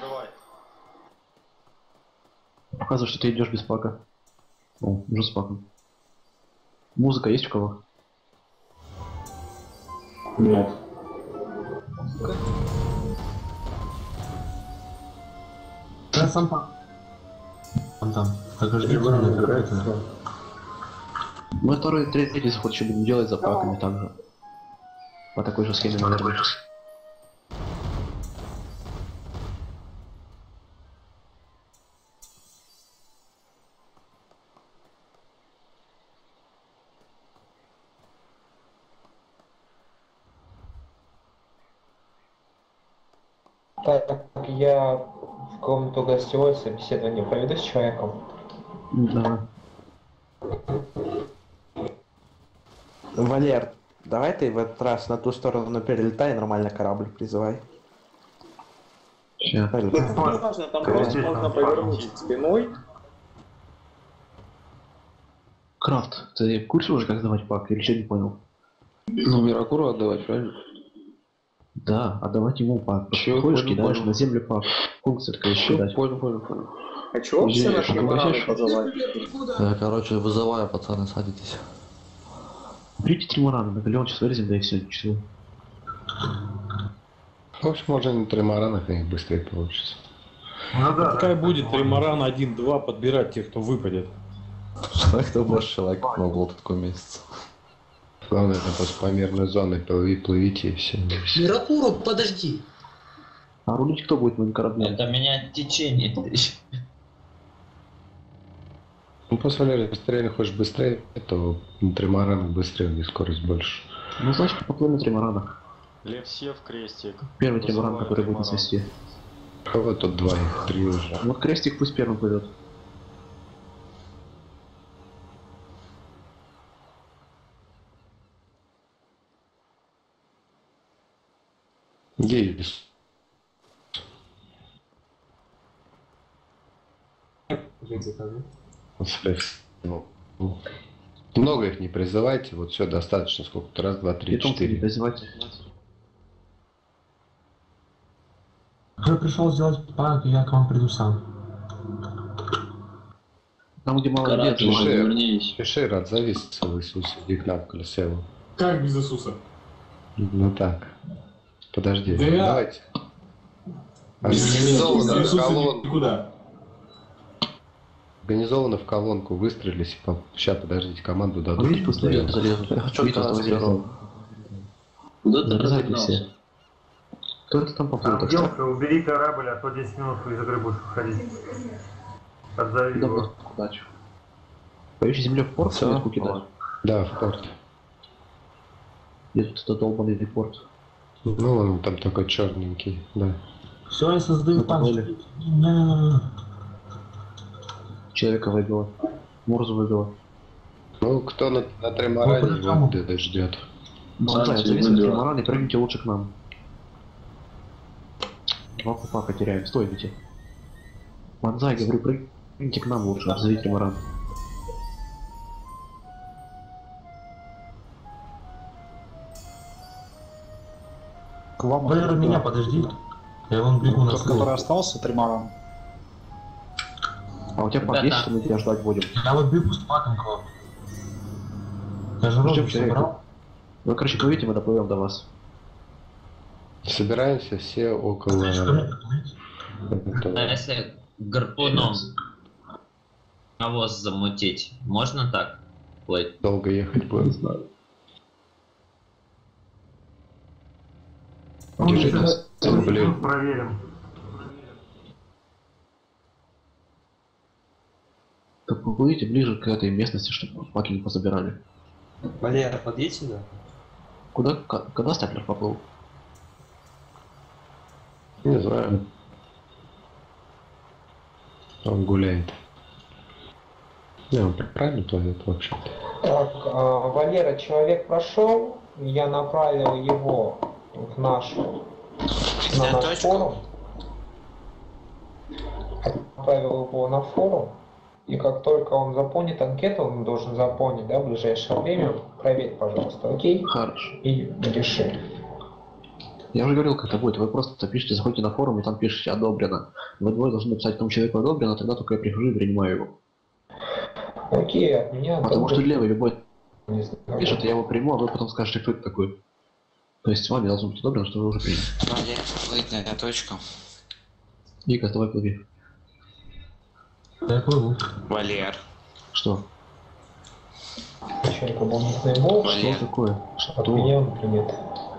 Speaker 3: Показывай, что ты идешь без пака. О, уже с паком. Музыка есть у кого?
Speaker 17: Нет.
Speaker 6: Я сам пак. Там, там. Так жди, какой-то.
Speaker 3: Мы второй, третий заход еще будем делать за паками также. По такой же схеме, наверное.
Speaker 14: Так, я в комнату гостевой собеседование проведу с человеком.
Speaker 3: Да.
Speaker 1: Валер, давай ты в этот раз на ту сторону перелетай и нормально корабль призывай.
Speaker 3: Ща.
Speaker 8: Можно, там просто можно повернуть спиной.
Speaker 3: Крафт, ты в курсе уже, как сдавать пак? Или что, не понял?
Speaker 13: Ну, Миракуру отдавать, правильно?
Speaker 3: Да, отдавать ему пак.
Speaker 13: Чё,
Speaker 3: Ходишь,
Speaker 13: понял,
Speaker 3: кидаешь
Speaker 13: понял.
Speaker 3: на землю пак. Функция такая
Speaker 13: Всё,
Speaker 3: кидать.
Speaker 13: понял, понял, понял.
Speaker 8: А чего все
Speaker 3: Извини,
Speaker 8: наши
Speaker 3: что
Speaker 8: лимонады
Speaker 3: говоришь?
Speaker 8: позывают?
Speaker 5: Я, короче, вызываю, пацаны, садитесь.
Speaker 3: Берите тримарана, на галеон сейчас вылезем, да и все, число.
Speaker 12: В общем, можно на тримаранах, и быстрее получится.
Speaker 7: Ну да,
Speaker 16: Пускай
Speaker 7: да.
Speaker 16: будет тримаран один-два подбирать тех, кто выпадет.
Speaker 5: Человек, кто больше человек могло такой месяц.
Speaker 12: Главное, это после померной зоны плыви, плывите и все.
Speaker 10: Миракуру, подожди.
Speaker 3: А рулить кто будет на корабле?
Speaker 9: Это менять течение.
Speaker 12: Ну, после Валерия, если ты реально хочешь быстрее, то на тримаранах быстрее, у них скорость больше.
Speaker 3: Ну, значит, поплывем на тримаранах.
Speaker 2: Лев Сев, крестик.
Speaker 3: Первый тримаран,
Speaker 2: Вызываю
Speaker 3: который будет на
Speaker 2: тримаран.
Speaker 3: свисте.
Speaker 12: Кого тут два, их три уже.
Speaker 3: Вот крестик пусть первым плывет.
Speaker 12: Гейбис. Вот слез. Ну, ну. Много их не призывайте, вот все достаточно, сколько-то, раз, два, три,
Speaker 3: Питомцы не
Speaker 12: четыре.
Speaker 3: призывайте.
Speaker 6: Я пришел сделать пак, и я к вам приду сам.
Speaker 3: Там, где мало
Speaker 12: Карат,
Speaker 3: лет,
Speaker 12: Пиши, пиши, рад зависится в Иисусе, иди к нам в колесе.
Speaker 4: Как без Иисуса?
Speaker 12: Ну так. Подожди,
Speaker 4: Да я-
Speaker 12: давайте. А,
Speaker 4: Без
Speaker 12: Иисуса,
Speaker 4: Иисуса
Speaker 12: колонн.
Speaker 4: никуда.
Speaker 12: Организованно в колонку выстрелились. Сейчас, подождите, команду дадут.
Speaker 3: Видите, пустые залезут. Что-то залезло. Залезайте все. Кто это там поплыл?
Speaker 7: Ангелка, убери корабль, а то десять минут из игры будешь выходить. Отзови его.
Speaker 3: Удачи. Поющей земле в порт сверху кидать?
Speaker 12: Да, в порт.
Speaker 3: Где тут этот долбанный порт?
Speaker 12: Ну, он там такой черненький, да.
Speaker 6: Все, я создаю танк.
Speaker 3: Человека выбило. Мурзу выбило.
Speaker 12: Ну, кто на, на тримаране его где-то ждет.
Speaker 3: Банзай, отзовись на тримаран и прыгните лучше к нам. Два купа потеряем, стойте. Банзай, говорю, прыгните к нам лучше, отзови тримаран.
Speaker 6: К вам, Валера, меня подожди. Я вам бегу на ссылку.
Speaker 21: Который остался, тримаран.
Speaker 3: А у тебя пак есть, что мы тебя ждать будем?
Speaker 6: Я вот бегу с паком к вам. Я же розу собрал.
Speaker 3: Ну, короче, плывите, мы доплывем до вас.
Speaker 12: Собираемся все около...
Speaker 9: А если гарпуном навоз замутить, можно так плыть?
Speaker 12: Долго ехать будем, знаю.
Speaker 7: Держитесь, блин. Проверим.
Speaker 3: Так вы будете ближе к этой местности, чтобы паки не позабирали.
Speaker 1: Валера, подъедь сюда.
Speaker 3: Куда? К- Когда Стаклер поплыл?
Speaker 12: Не знаю. Он гуляет. Не, он правильно плывет вообще.
Speaker 14: Так, а, Валера, человек прошел, я направил его в наш, на наш форум. Отправил его на форум. И как только он заполнит анкету, он должен заполнить, да, в ближайшее время, проверь, пожалуйста, окей?
Speaker 3: Хорошо.
Speaker 14: И реши.
Speaker 3: Я уже говорил, как это будет. Вы просто пишете, заходите на форум и там пишете «одобрено». Вы двое должны написать тому человеку «одобрено», тогда только я прихожу и принимаю его.
Speaker 14: Окей, от меня...
Speaker 3: Потому что левый любой
Speaker 14: не знаю.
Speaker 3: пишет, я его приму, а вы потом скажете, кто это такой. То есть с вами должно быть одобрено, что вы уже приняли.
Speaker 19: Валер, плыть на точку.
Speaker 3: Вика, давай плыви.
Speaker 6: Я плыву.
Speaker 19: Валер.
Speaker 3: Что?
Speaker 14: Начальник дополнительный волк.
Speaker 3: Что такое?
Speaker 14: От меня он принят.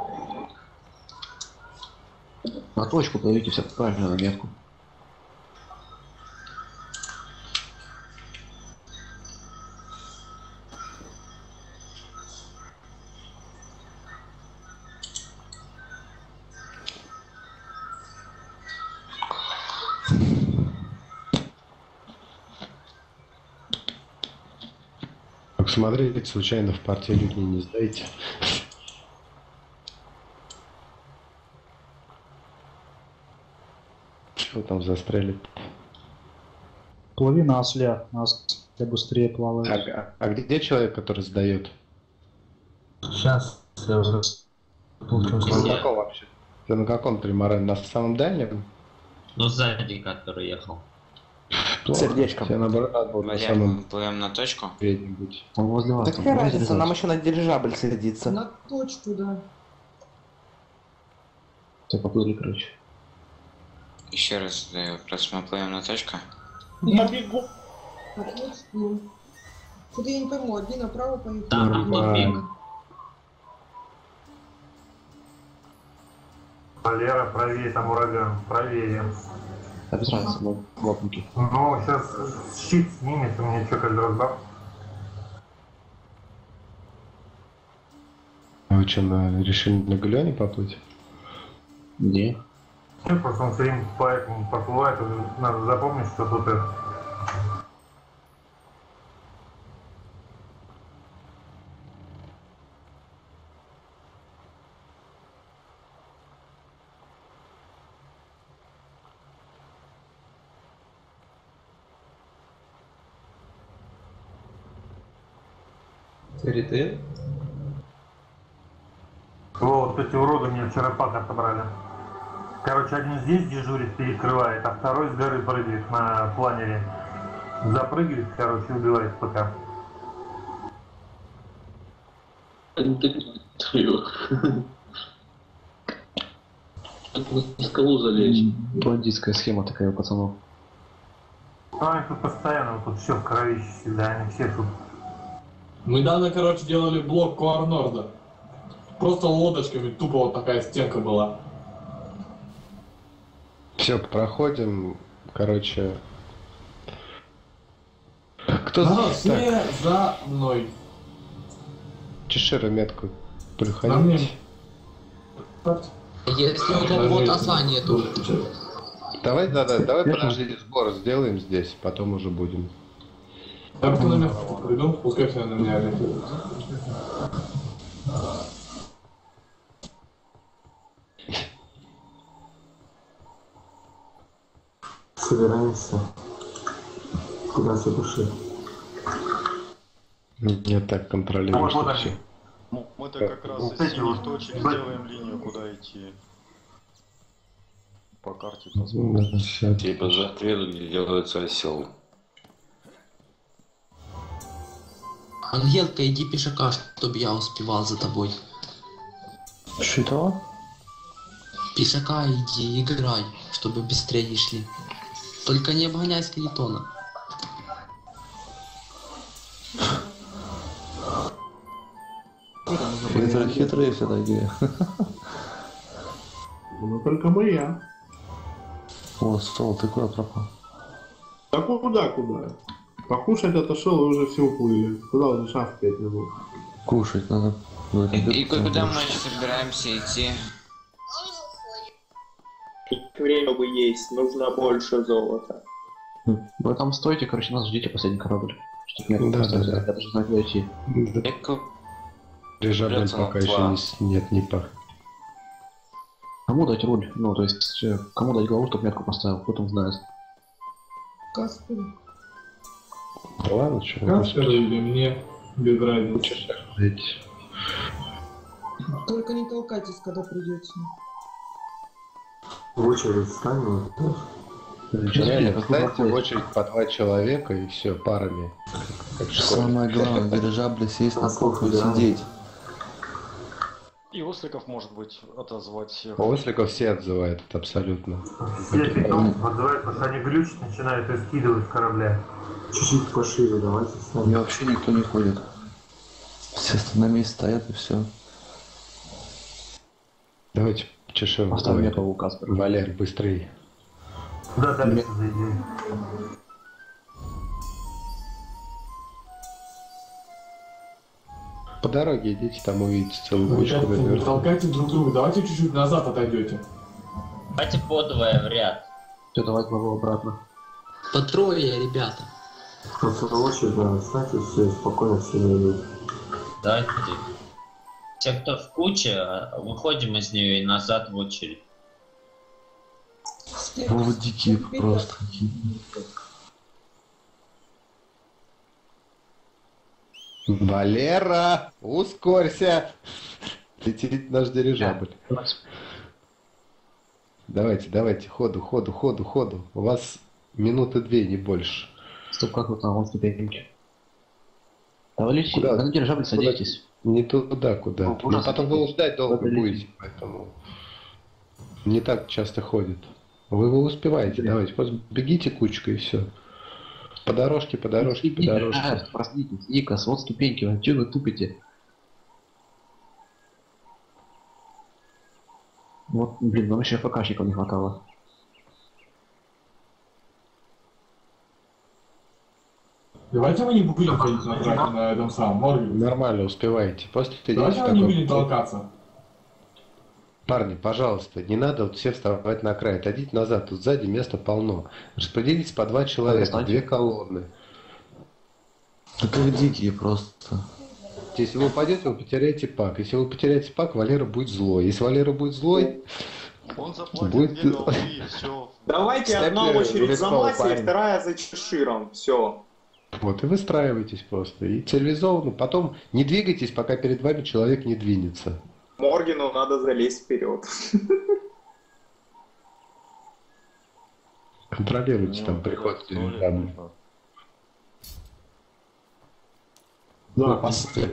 Speaker 3: На точку плывите все правильно, на метку.
Speaker 12: Так, смотрите, случайно в партии люди не сдаете. Что там застряли?
Speaker 21: Плыви на осле, на осле быстрее плавает.
Speaker 12: А, а где человек, который сдает?
Speaker 6: Сейчас я уже получил
Speaker 12: Ты на каком вообще? Ты на каком тримаране? На самом дальнем?
Speaker 9: Ну, сзади, который ехал.
Speaker 1: Сердечком.
Speaker 12: Тебе наоборот надо было на
Speaker 19: Валер,
Speaker 12: самом
Speaker 19: мы плывем на точку?
Speaker 12: переднем быть.
Speaker 3: Он возле вас.
Speaker 1: Так какая разница, нам еще на дирижабль садиться.
Speaker 18: На точку, да.
Speaker 3: Все, поплыли, короче.
Speaker 19: Еще раз задаю вопрос, мы плывем на точку?
Speaker 18: На бегу. На точку. Куда я не пойму, одни направо поехали.
Speaker 9: Там тупик.
Speaker 7: Валера, правее, там ураган. Правее.
Speaker 3: А без разницы, мы лопники.
Speaker 7: Ну, сейчас щит снимет, у меня что, как раздав.
Speaker 12: А вы что, на... решили на галеоне поплыть?
Speaker 3: Не.
Speaker 7: Нет, просто он все время по этому поплывает, надо запомнить, что тут это.
Speaker 1: Ритейл?
Speaker 7: Вот эти уроды мне вчера пак отобрали. Короче, один здесь дежурит, перекрывает, а второй с горы прыгает на планере. Запрыгивает, короче, убивает ПК.
Speaker 13: В скалу залезть.
Speaker 3: Бандитская схема такая, пацанов.
Speaker 7: Ну, они тут постоянно, тут все в кровище всегда, они все тут.
Speaker 4: Мы недавно, короче, делали блок Коарнорда. Просто лодочками, тупо вот такая стенка была.
Speaker 12: Все, проходим, короче. Кто
Speaker 4: Да,
Speaker 12: за...
Speaker 4: все за мной.
Speaker 12: Чешира метку
Speaker 4: На
Speaker 12: приходите.
Speaker 4: мне.
Speaker 10: Если у того осла нету.
Speaker 12: Давай, да, да, давай подожди, сбор сделаем здесь, потом уже будем.
Speaker 4: Я просто на место приду, пускай все на меня ориентируют.
Speaker 15: Собираемся. Куда за души?
Speaker 12: Не так контролируешь.
Speaker 2: Вот, вот
Speaker 12: все.
Speaker 2: Мы- Мы-то как раз из синих точек сделаем линию, куда идти. По карте посмотрим.
Speaker 13: Типа за отрезу, где делается осел.
Speaker 10: Ангелка, иди пешака, чтобы я успевал за тобой.
Speaker 1: Что?
Speaker 10: Пешака иди, играй, чтобы быстрее не шли. Только не обгоняй скелетона.
Speaker 5: Хитрые, хитрые все такие.
Speaker 6: Ну только моя.
Speaker 5: О, стол, ты куда пропал?
Speaker 6: Да куда, куда? Покушать отошел и уже все уплыли. Куда уже шаг пять минут?
Speaker 5: Кушать надо.
Speaker 19: И, и куда мы собираемся идти?
Speaker 8: Время бы есть, нужно больше золота.
Speaker 3: Вы там стойте, короче, нас ждите последний корабль. Чтоб нет,
Speaker 12: Да,
Speaker 3: просто
Speaker 12: да, да.
Speaker 3: я даже знаю, куда идти.
Speaker 12: Режабль пока еще не, с- нет, не пах.
Speaker 3: Кому дать руль? Ну, то есть, э, кому дать главу, чтобы метку поставил, кто там знает.
Speaker 18: Каспер.
Speaker 12: Да ладно, что
Speaker 4: Каспер или мне? Без разницы.
Speaker 18: Только не толкайтесь, когда придете.
Speaker 15: В очередь встань.
Speaker 12: Реально, ставьте в очередь по два человека и все, парами. Как в школе.
Speaker 5: Самое главное, дирижабли сесть на кухню, сидеть.
Speaker 2: И Осликов, может быть, отозвать всех.
Speaker 12: Осликов все отзывают, абсолютно.
Speaker 7: Все питомцы отзывают, потому что они глючить начинают и скидывают с корабля.
Speaker 15: Чуть-чуть пошире, давайте
Speaker 5: У
Speaker 15: встанем.
Speaker 5: меня вообще никто не ходит. Все на месте стоят и все.
Speaker 12: Давайте чешем.
Speaker 3: Поставь метку у Каспера.
Speaker 12: Валер, быстрее.
Speaker 7: Куда дальше зайдем?
Speaker 12: По дороге идите, там увидите целую кучку
Speaker 4: Ребята, не
Speaker 12: наверху.
Speaker 4: толкайте друг друга, давайте чуть-чуть назад отойдете.
Speaker 9: Давайте по двое в ряд.
Speaker 3: Все, давай главу обратно.
Speaker 10: По трое, ребята.
Speaker 15: В свою очередь, да, встаньте, все, спокойно все зайдут.
Speaker 9: Давайте. Те, кто в куче, выходим из нее и назад в очередь.
Speaker 5: О, вы дикие просто.
Speaker 12: Валера, ускорься! Летит наш дирижабль. Давайте, давайте, ходу, ходу, ходу, ходу. У вас минуты две, не больше.
Speaker 3: Стоп, как вы там, вон ступеньки. Да вы летите,
Speaker 12: Куда?
Speaker 3: на дирижабль садитесь.
Speaker 12: Не туда, куда.
Speaker 3: Ну,
Speaker 12: Но
Speaker 3: ужас.
Speaker 12: потом вы ждать долго
Speaker 3: Куда
Speaker 12: будете,
Speaker 3: летите?
Speaker 12: поэтому не так часто ходит. Вы, вы успеваете, давайте, просто бегите кучкой и все. По дорожке, по дорожке, по дорожке.
Speaker 3: Проснитесь, Никас, вот ступеньки, вот чего вы тупите? Вот, блин, нам еще ФКшников не хватало.
Speaker 4: Давайте мы не будем ходить на траке на этом самом морге.
Speaker 12: Нормально успеваете. Просто идите
Speaker 4: Давайте
Speaker 12: в
Speaker 4: мы не
Speaker 12: таком-
Speaker 4: будем толкаться.
Speaker 12: Парни, пожалуйста, не надо вот все вставать на край. Отойдите назад, тут сзади места полно. Распределитесь по два человека,
Speaker 3: Встаньте.
Speaker 12: две колонны.
Speaker 5: Да как дикие просто.
Speaker 12: Если вы упадете, вы потеряете пак. Если вы потеряете пак, Валера будет злой. Если Валера будет злой,
Speaker 2: Он заплатит
Speaker 12: будет...
Speaker 2: две голды и все.
Speaker 8: Давайте
Speaker 12: Ставьте
Speaker 8: одна очередь за
Speaker 12: рискового
Speaker 8: Масей,
Speaker 12: парня.
Speaker 8: вторая за Чеширом. Все.
Speaker 12: Вот, и выстраивайтесь просто. И цивилизованно. Потом не двигайтесь, пока перед вами человек не двинется.
Speaker 8: Моргину надо залезть вперед.
Speaker 12: Контролируйте
Speaker 2: Ну,
Speaker 12: там приход
Speaker 2: да, сто лет
Speaker 12: дирижабля.
Speaker 2: нужно.
Speaker 4: Да,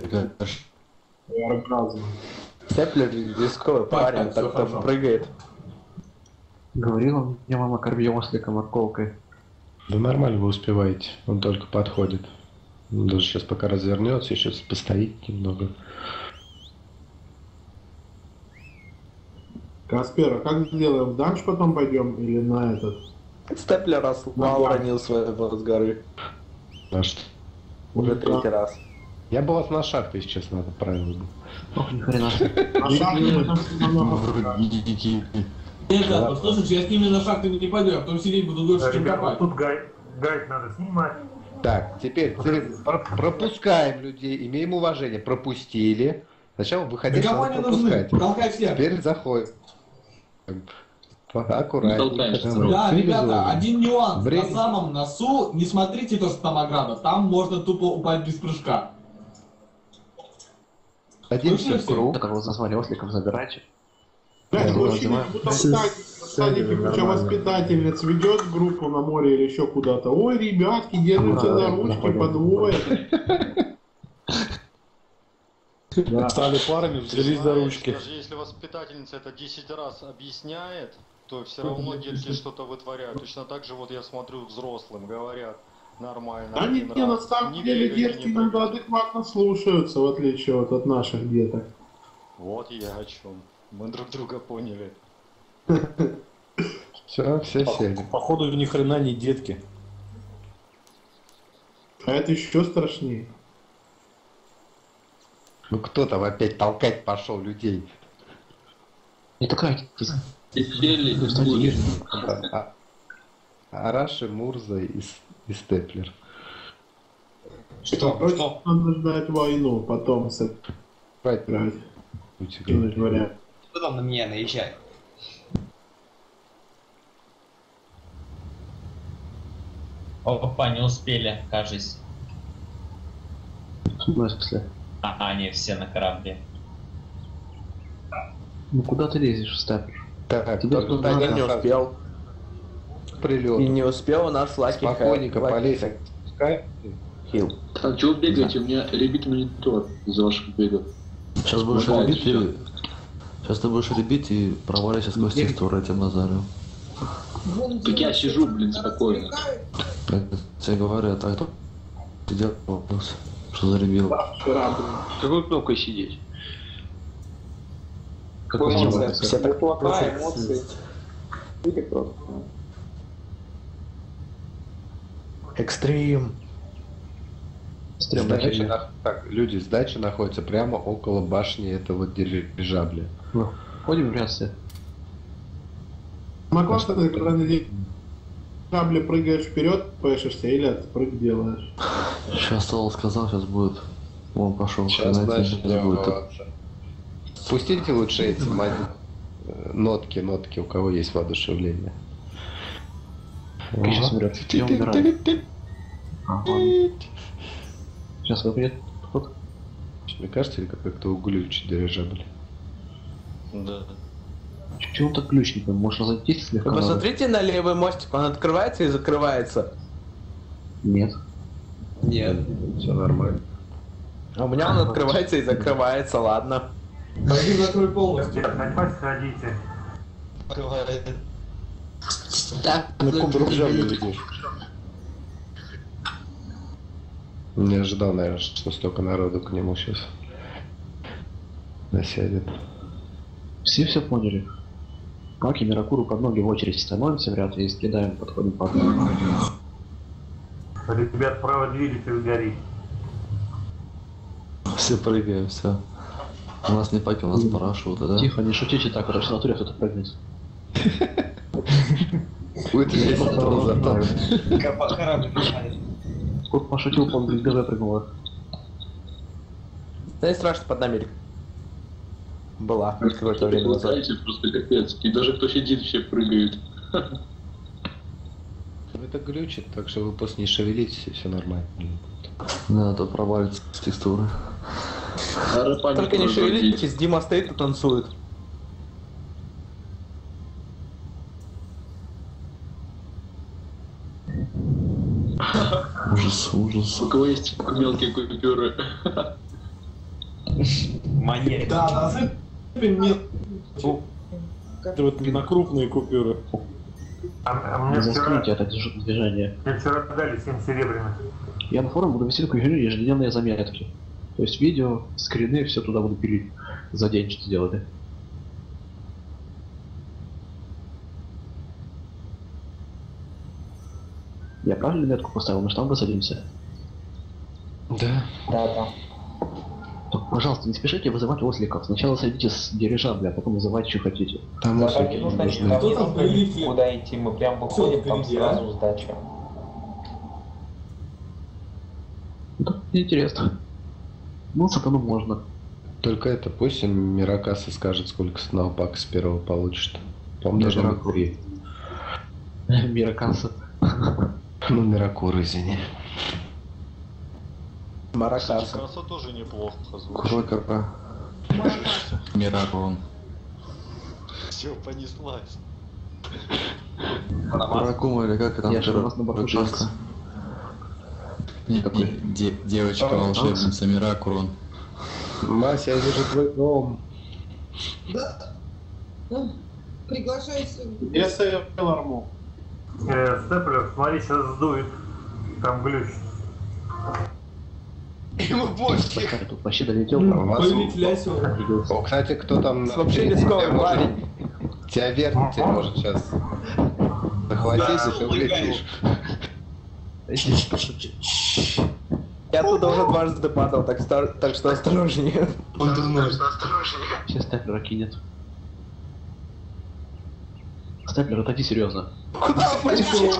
Speaker 1: Степлер рисковый парень,
Speaker 4: так, всё
Speaker 1: так там
Speaker 4: хорошо.
Speaker 1: прыгает.
Speaker 3: Говорила мне мама, корми ослика морковкой.
Speaker 12: Да нормально вы успеваете, он только подходит. Он даже сейчас пока развернется, еще постоит немного.
Speaker 11: Каспер, а как сделаем? В данж потом пойдем или на этот?
Speaker 1: Степлер раз уронил своего с горы.
Speaker 12: На что?
Speaker 1: Уже третий раз.
Speaker 12: Я бы вас на шаг, если честно, отправил бы.
Speaker 3: Ох, ни хрена.
Speaker 11: На шаг мы там много.
Speaker 4: Нет, да, послушай, я с ними на шаг не пойду, я потом сидеть буду дольше, чем
Speaker 7: Ребята,
Speaker 4: копать.
Speaker 7: тут гайд, гайд надо снимать.
Speaker 12: Так, теперь про- пропускаем людей, имеем уважение. Пропустили. Сначала выходить,
Speaker 4: Да кого
Speaker 12: надо
Speaker 4: они нужны?
Speaker 12: пропускать.
Speaker 4: Толкай всех.
Speaker 12: Теперь заходим. Аккуратненько.
Speaker 4: Да, ребята,
Speaker 12: Цивилизованно.
Speaker 4: один нюанс.
Speaker 12: Время.
Speaker 4: На самом носу не смотрите то, что там ограда. Там можно тупо упасть без прыжка.
Speaker 12: Садимся в круг.
Speaker 3: Так, вот назвали осликом, забирайте.
Speaker 11: Блядь,
Speaker 12: Да,
Speaker 11: вообще
Speaker 12: давай.
Speaker 11: будто в садике, в садике куча воспитательниц ведет группу на море или еще куда-то. Ой, ребятки, держите за ручки по двое.
Speaker 16: Стали парами, взялись за ручки.
Speaker 2: Даже если воспитательница это десять раз объясняет, то все равно детки что-то вытворяют. Точно так же вот я смотрю взрослым, говорят нормально.
Speaker 11: Да не,
Speaker 2: один
Speaker 11: не, на
Speaker 2: раз,
Speaker 11: самом
Speaker 2: не
Speaker 11: деле
Speaker 2: бегайте,
Speaker 11: детки
Speaker 2: не
Speaker 11: иногда адекватно слушаются, в отличие вот от наших деток.
Speaker 2: Вот я о чем. Мы друг друга поняли.
Speaker 12: Все, все сели.
Speaker 16: Походу ни хрена не детки.
Speaker 11: А это еще страшнее.
Speaker 12: Ну кто там опять толкать пошел людей?
Speaker 3: Не такая.
Speaker 12: А- Араши, Мурза и, С- и Степлер.
Speaker 11: Что? Что? Надо ждать войну, потом сыграть. Кинуть вариант.
Speaker 22: Кто там на меня наезжает?
Speaker 9: Опа, не успели, кажется.
Speaker 3: Ну, в смысле?
Speaker 9: А, они все на корабле.
Speaker 3: Ну куда ты лезешь, Степлер?
Speaker 12: Так,
Speaker 3: Тебе
Speaker 12: кто-
Speaker 3: кто-то
Speaker 12: кто-
Speaker 1: Один не
Speaker 12: кто-
Speaker 1: успел.
Speaker 12: Прилет.
Speaker 1: И не успел наш Лаки
Speaker 12: Спокойненько полезь.
Speaker 1: Хил.
Speaker 13: А чего вы бегаете? У меня ребит монитор из-за ваших бегов.
Speaker 5: Сейчас будешь
Speaker 13: Ну,
Speaker 5: ребить,
Speaker 13: всё.
Speaker 5: и... Сейчас ты будешь ребить и проваливайся сквозь текстуры этим Назарю.
Speaker 13: Так я сижу, блин, спокойно.
Speaker 5: Я тебе говорю, а так ты делал вопрос. Что заребил?
Speaker 13: Какой кнопкой сидеть?
Speaker 3: Какой
Speaker 8: Эмоция.
Speaker 3: Все
Speaker 8: Не хватает эмоций. Или просто.
Speaker 1: Экстрим.
Speaker 12: Сдача на- Так, люди, сдача находится прямо около башни этого дирижабля.
Speaker 3: Ходим в ряд.
Speaker 11: Самое классное, это когда на дирижабле прыгаешь вперед, пэшешься или отпрыг делаешь.
Speaker 5: Сейчас Сол сказал, сейчас будет. Он пошел.
Speaker 12: Сейчас
Speaker 5: хрена
Speaker 12: дальше
Speaker 5: тебе
Speaker 12: будем
Speaker 5: будет.
Speaker 12: волноваться. Спустите лучше эти мо- э, нотки, нотки, у кого есть воодушевление.
Speaker 3: Сейчас умрет. Я умираю. А, ладно. Сейчас выпадет. Ход.
Speaker 12: Мне кажется, или как-то углючит дирижабль.
Speaker 2: Да.
Speaker 3: Чего он так ключ не пойму? Может разойтись слегка?
Speaker 1: Вы
Speaker 3: надо?
Speaker 1: посмотрите на левый мостик, он открывается и закрывается.
Speaker 3: Нет.
Speaker 22: Нет.
Speaker 12: Все нормально.
Speaker 1: А у меня он открывается и закрывается, ладно.
Speaker 4: Пойди закрой полностью.
Speaker 7: Хоть сходите.
Speaker 10: Так,
Speaker 16: На каком дирижабле летишь?
Speaker 12: Не ожидал, наверное, что столько народу к нему сейчас насядет.
Speaker 3: Все все поняли. Маки, Миракуру под ноги в очередь становимся в ряд и кидаем, подходим по одному.
Speaker 7: Ребят, правый двигатель горит.
Speaker 5: Все прыгаем, все. У нас не паки, у нас парашюты, да?
Speaker 3: Тихо, не шутите так, это в натуре кто-то прыгнет.
Speaker 12: Будет весело зато.
Speaker 22: Корабль прижали.
Speaker 3: Сколько пошутил, по без ГВ прыгнула.
Speaker 1: Да не страшно, под нами была какое-то время назад.
Speaker 13: Знаете, просто капец. И даже кто сидит, все прыгают.
Speaker 12: Это глючит, так что вы просто не шевелитесь, и все нормально.
Speaker 5: Да, а то провалится с текстуры.
Speaker 1: Только не шевелитесь, Дима стоит и танцует.
Speaker 5: Ужас, ужас.
Speaker 13: У кого есть мелкие купюры?
Speaker 22: Монеты.
Speaker 4: Да, насыпем мел.
Speaker 16: Это вот на крупные купюры.
Speaker 7: А, а мне
Speaker 3: Не
Speaker 7: вчера,
Speaker 3: заскрите это движ- движение.
Speaker 7: мне вчера дали семь серебряных.
Speaker 3: Я на форум буду вести такую херню, ежедневные заметки. То есть видео, скрины, все туда буду пилить. За день что сделали. Я правильно метку поставил? Мы же там высадимся?
Speaker 12: Да.
Speaker 14: Да, да.
Speaker 3: Так, пожалуйста, не спешите вызывать осликов. Сначала садите с дирижабля, а потом вызывайте, что хотите.
Speaker 12: Там
Speaker 14: Да,
Speaker 12: ослики
Speaker 14: не
Speaker 12: не
Speaker 14: нужно
Speaker 12: нужны.
Speaker 14: никуда не нужно куда идти, мы прям выходим, там
Speaker 4: впереди, а?
Speaker 14: сразу сдача.
Speaker 3: Да, интересно. Ну, сатану можно.
Speaker 12: Только это, пусть им Миракаса скажет, сколько с одного пака с первого получит. По-моему, даже на три.
Speaker 3: Миракаса.
Speaker 12: Ну, Миракур, извини.
Speaker 1: Маракаса.
Speaker 2: Краса тоже неплохо звучит.
Speaker 5: Крокопа. Миракон.
Speaker 2: Все, понеслась.
Speaker 5: Ракума или как там?
Speaker 3: Я же у нас на борту
Speaker 5: Ракаса. Нет, нет, де- девочка-волшебница Миракурон.
Speaker 12: Мася, я вижу твой дом.
Speaker 18: Да. Ну, приглашайся.
Speaker 11: Я Сейлор Мун.
Speaker 7: Э, Степлер, смотри, сейчас сдует. Там глюч.
Speaker 8: Ему пофиг.
Speaker 3: Тут вообще долетел.
Speaker 12: У вас-
Speaker 4: Пылить лясил.
Speaker 12: О, кстати, кто там...
Speaker 1: Вообще рисковый
Speaker 12: тебя может-
Speaker 1: парень.
Speaker 12: Тебя вернуть, тебя может сейчас захватить, и ты улетишь.
Speaker 1: Я туда уже дважды падал, так, стар- так что осторожнее.
Speaker 8: Он дурной.
Speaker 3: Сейчас Степлера кинет. Степлер, отойди серьезно.
Speaker 1: Куда пошел?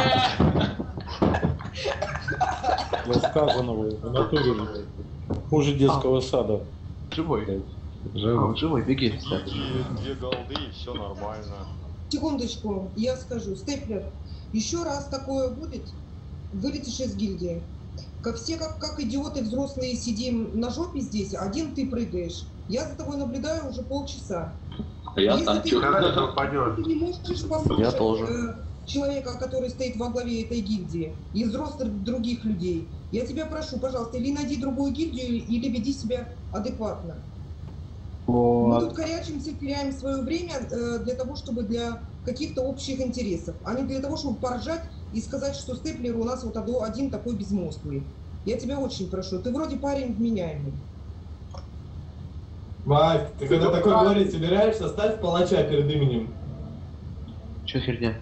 Speaker 16: Рассказанного в натуре хуже детского сада.
Speaker 3: Живой.
Speaker 12: Живой.
Speaker 3: Живой, беги.
Speaker 2: Две, две голды и все нормально.
Speaker 18: Секундочку, я скажу. Степлер, еще раз такое будет, вылетишь из гильдии. Как все, как, как идиоты взрослые, сидим на жопе здесь, один ты прыгаешь. Я за тобой наблюдаю уже полчаса.
Speaker 13: А я
Speaker 18: Если
Speaker 13: там
Speaker 18: ты-
Speaker 13: чё?
Speaker 7: Когда это упадет?
Speaker 18: Ты не можешь послушать
Speaker 5: Я тоже.
Speaker 18: э, человека, который стоит во главе этой гильдии, и взрослых других людей. Я тебя прошу, пожалуйста, или найди другую гильдию, или веди себя адекватно. Мы
Speaker 21: Вот.
Speaker 18: тут корячимся, теряем свое время э, для того, чтобы для каких-то общих интересов, а не для того, чтобы поржать и сказать, что Степлер у нас вот одо- один такой безмозглый. Я тебя очень прошу, ты вроде парень вменяемый.
Speaker 4: Вась, ты когда такой говорить собираешься, ставь палача перед именем.
Speaker 3: Чё херня?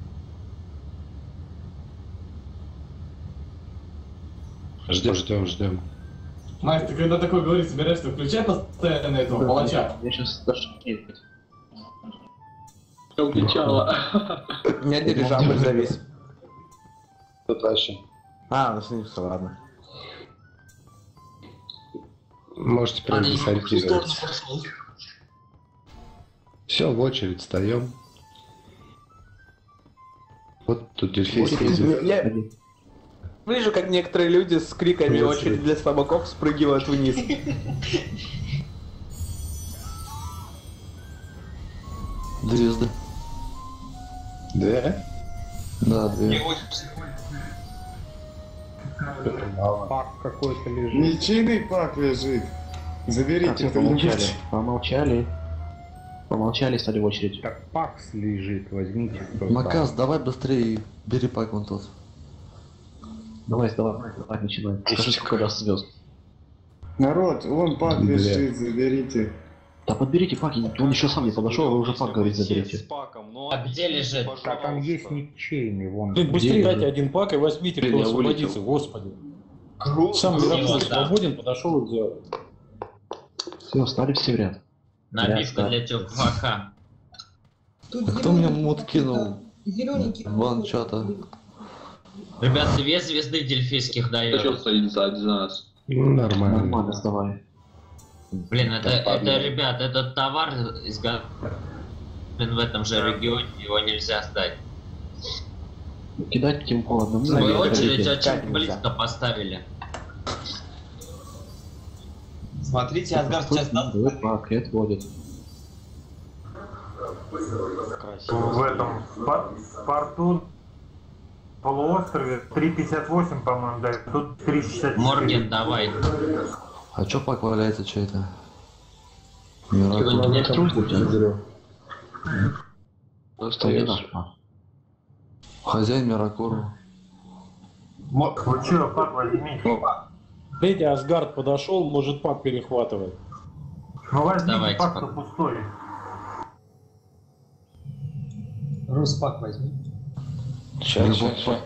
Speaker 12: Ждем, ждем, ждем.
Speaker 4: Мась, ты когда такой говорить собираешься, включай постоянно этого палача.
Speaker 3: Я сейчас даже нет.
Speaker 13: Улетела.
Speaker 1: У меня дирижабль завис.
Speaker 12: Тут вообще.
Speaker 1: А, ну снится, ладно.
Speaker 12: Можете прям десантировать.
Speaker 10: пошел.
Speaker 12: Все, в очередь встаем. Вот тут дельфийский язык.
Speaker 1: Я вижу, как некоторые люди с криками
Speaker 12: Нет,
Speaker 1: «Очередь
Speaker 12: нет.
Speaker 1: для слабаков» спрыгивают вниз.
Speaker 5: Звезды.
Speaker 12: Да?
Speaker 5: Да, две.
Speaker 16: Пак какой-то лежит.
Speaker 15: Ничейный пак лежит. Заберите
Speaker 3: Так, помолчали.
Speaker 15: кто-нибудь.
Speaker 3: Помолчали. Помолчали, стали в очередь.
Speaker 16: Так пакс лежит, возьмите. кто
Speaker 5: Макас,
Speaker 16: там.
Speaker 5: давай быстрее бери пак вон тот.
Speaker 3: Давай, давай, давай, начинай. Скажи, сколько раз звезд.
Speaker 15: Народ, вон пак
Speaker 12: Бля.
Speaker 15: лежит, заберите.
Speaker 3: Да подберите паки, он еще сам не подошел, а вы уже пак говорит
Speaker 2: С
Speaker 3: заберите.
Speaker 2: паком, ну,
Speaker 9: А где
Speaker 2: объясните,
Speaker 9: лежит?
Speaker 2: пожалуйста.
Speaker 16: Да, там есть никчейный, вон.
Speaker 21: Блин, быстрее
Speaker 3: Где
Speaker 21: дайте
Speaker 3: лежит?
Speaker 21: один пак и возьмите,
Speaker 12: Блин,
Speaker 21: кто
Speaker 12: я
Speaker 21: освободится,
Speaker 12: вылетел.
Speaker 21: господи.
Speaker 9: Круто.
Speaker 21: Сам
Speaker 9: Ну,
Speaker 21: Миракур
Speaker 9: да.
Speaker 21: свободен, подошел и взял.
Speaker 3: Все, стали все в ряд.
Speaker 9: Набивка
Speaker 3: Ясно.
Speaker 9: для тёплака.
Speaker 18: Тут
Speaker 5: А кто мне
Speaker 18: зелёненький
Speaker 5: мод
Speaker 18: какой-то-
Speaker 5: кинул?
Speaker 18: Зелененький.
Speaker 5: Ван чата.
Speaker 9: Ребят, две звезды дельфийских
Speaker 13: Кто
Speaker 9: дает.
Speaker 13: стоит сзади нас?
Speaker 12: Ну, нормально.
Speaker 3: Нормально, сдавай.
Speaker 9: Блин, это, это, ребят, этот товар изготовлен в этом же регионе, его нельзя сдать.
Speaker 3: Кидать тем по одному.
Speaker 9: Свою
Speaker 3: наверх,
Speaker 9: очередь
Speaker 3: хотите.
Speaker 9: очень близко поставили.
Speaker 22: Смотрите, Асгар сейчас даст.
Speaker 3: Давай пак, и отводит.
Speaker 7: В этом спа- спорту полуострове три пятьдесят восемь, по-моему, да. Тут три шестьдесят четыре.
Speaker 9: Морген, давай.
Speaker 5: А чё пак валяется чей-то?
Speaker 9: Чего, не- не-
Speaker 3: Ну, что, не наш пак?
Speaker 12: Остаёшь.
Speaker 3: Что, не наш пак?
Speaker 5: Хозяин Миракору.
Speaker 7: Вы чё, пак возьмите?
Speaker 16: Видите, Асгард подошел, может пак перехватывает.
Speaker 7: Ну возьмите,
Speaker 9: Давайте,
Speaker 7: пак-то
Speaker 9: пак.
Speaker 7: пустой.
Speaker 22: Руспак возьми.
Speaker 12: Сейчас, сейчас, сейчас.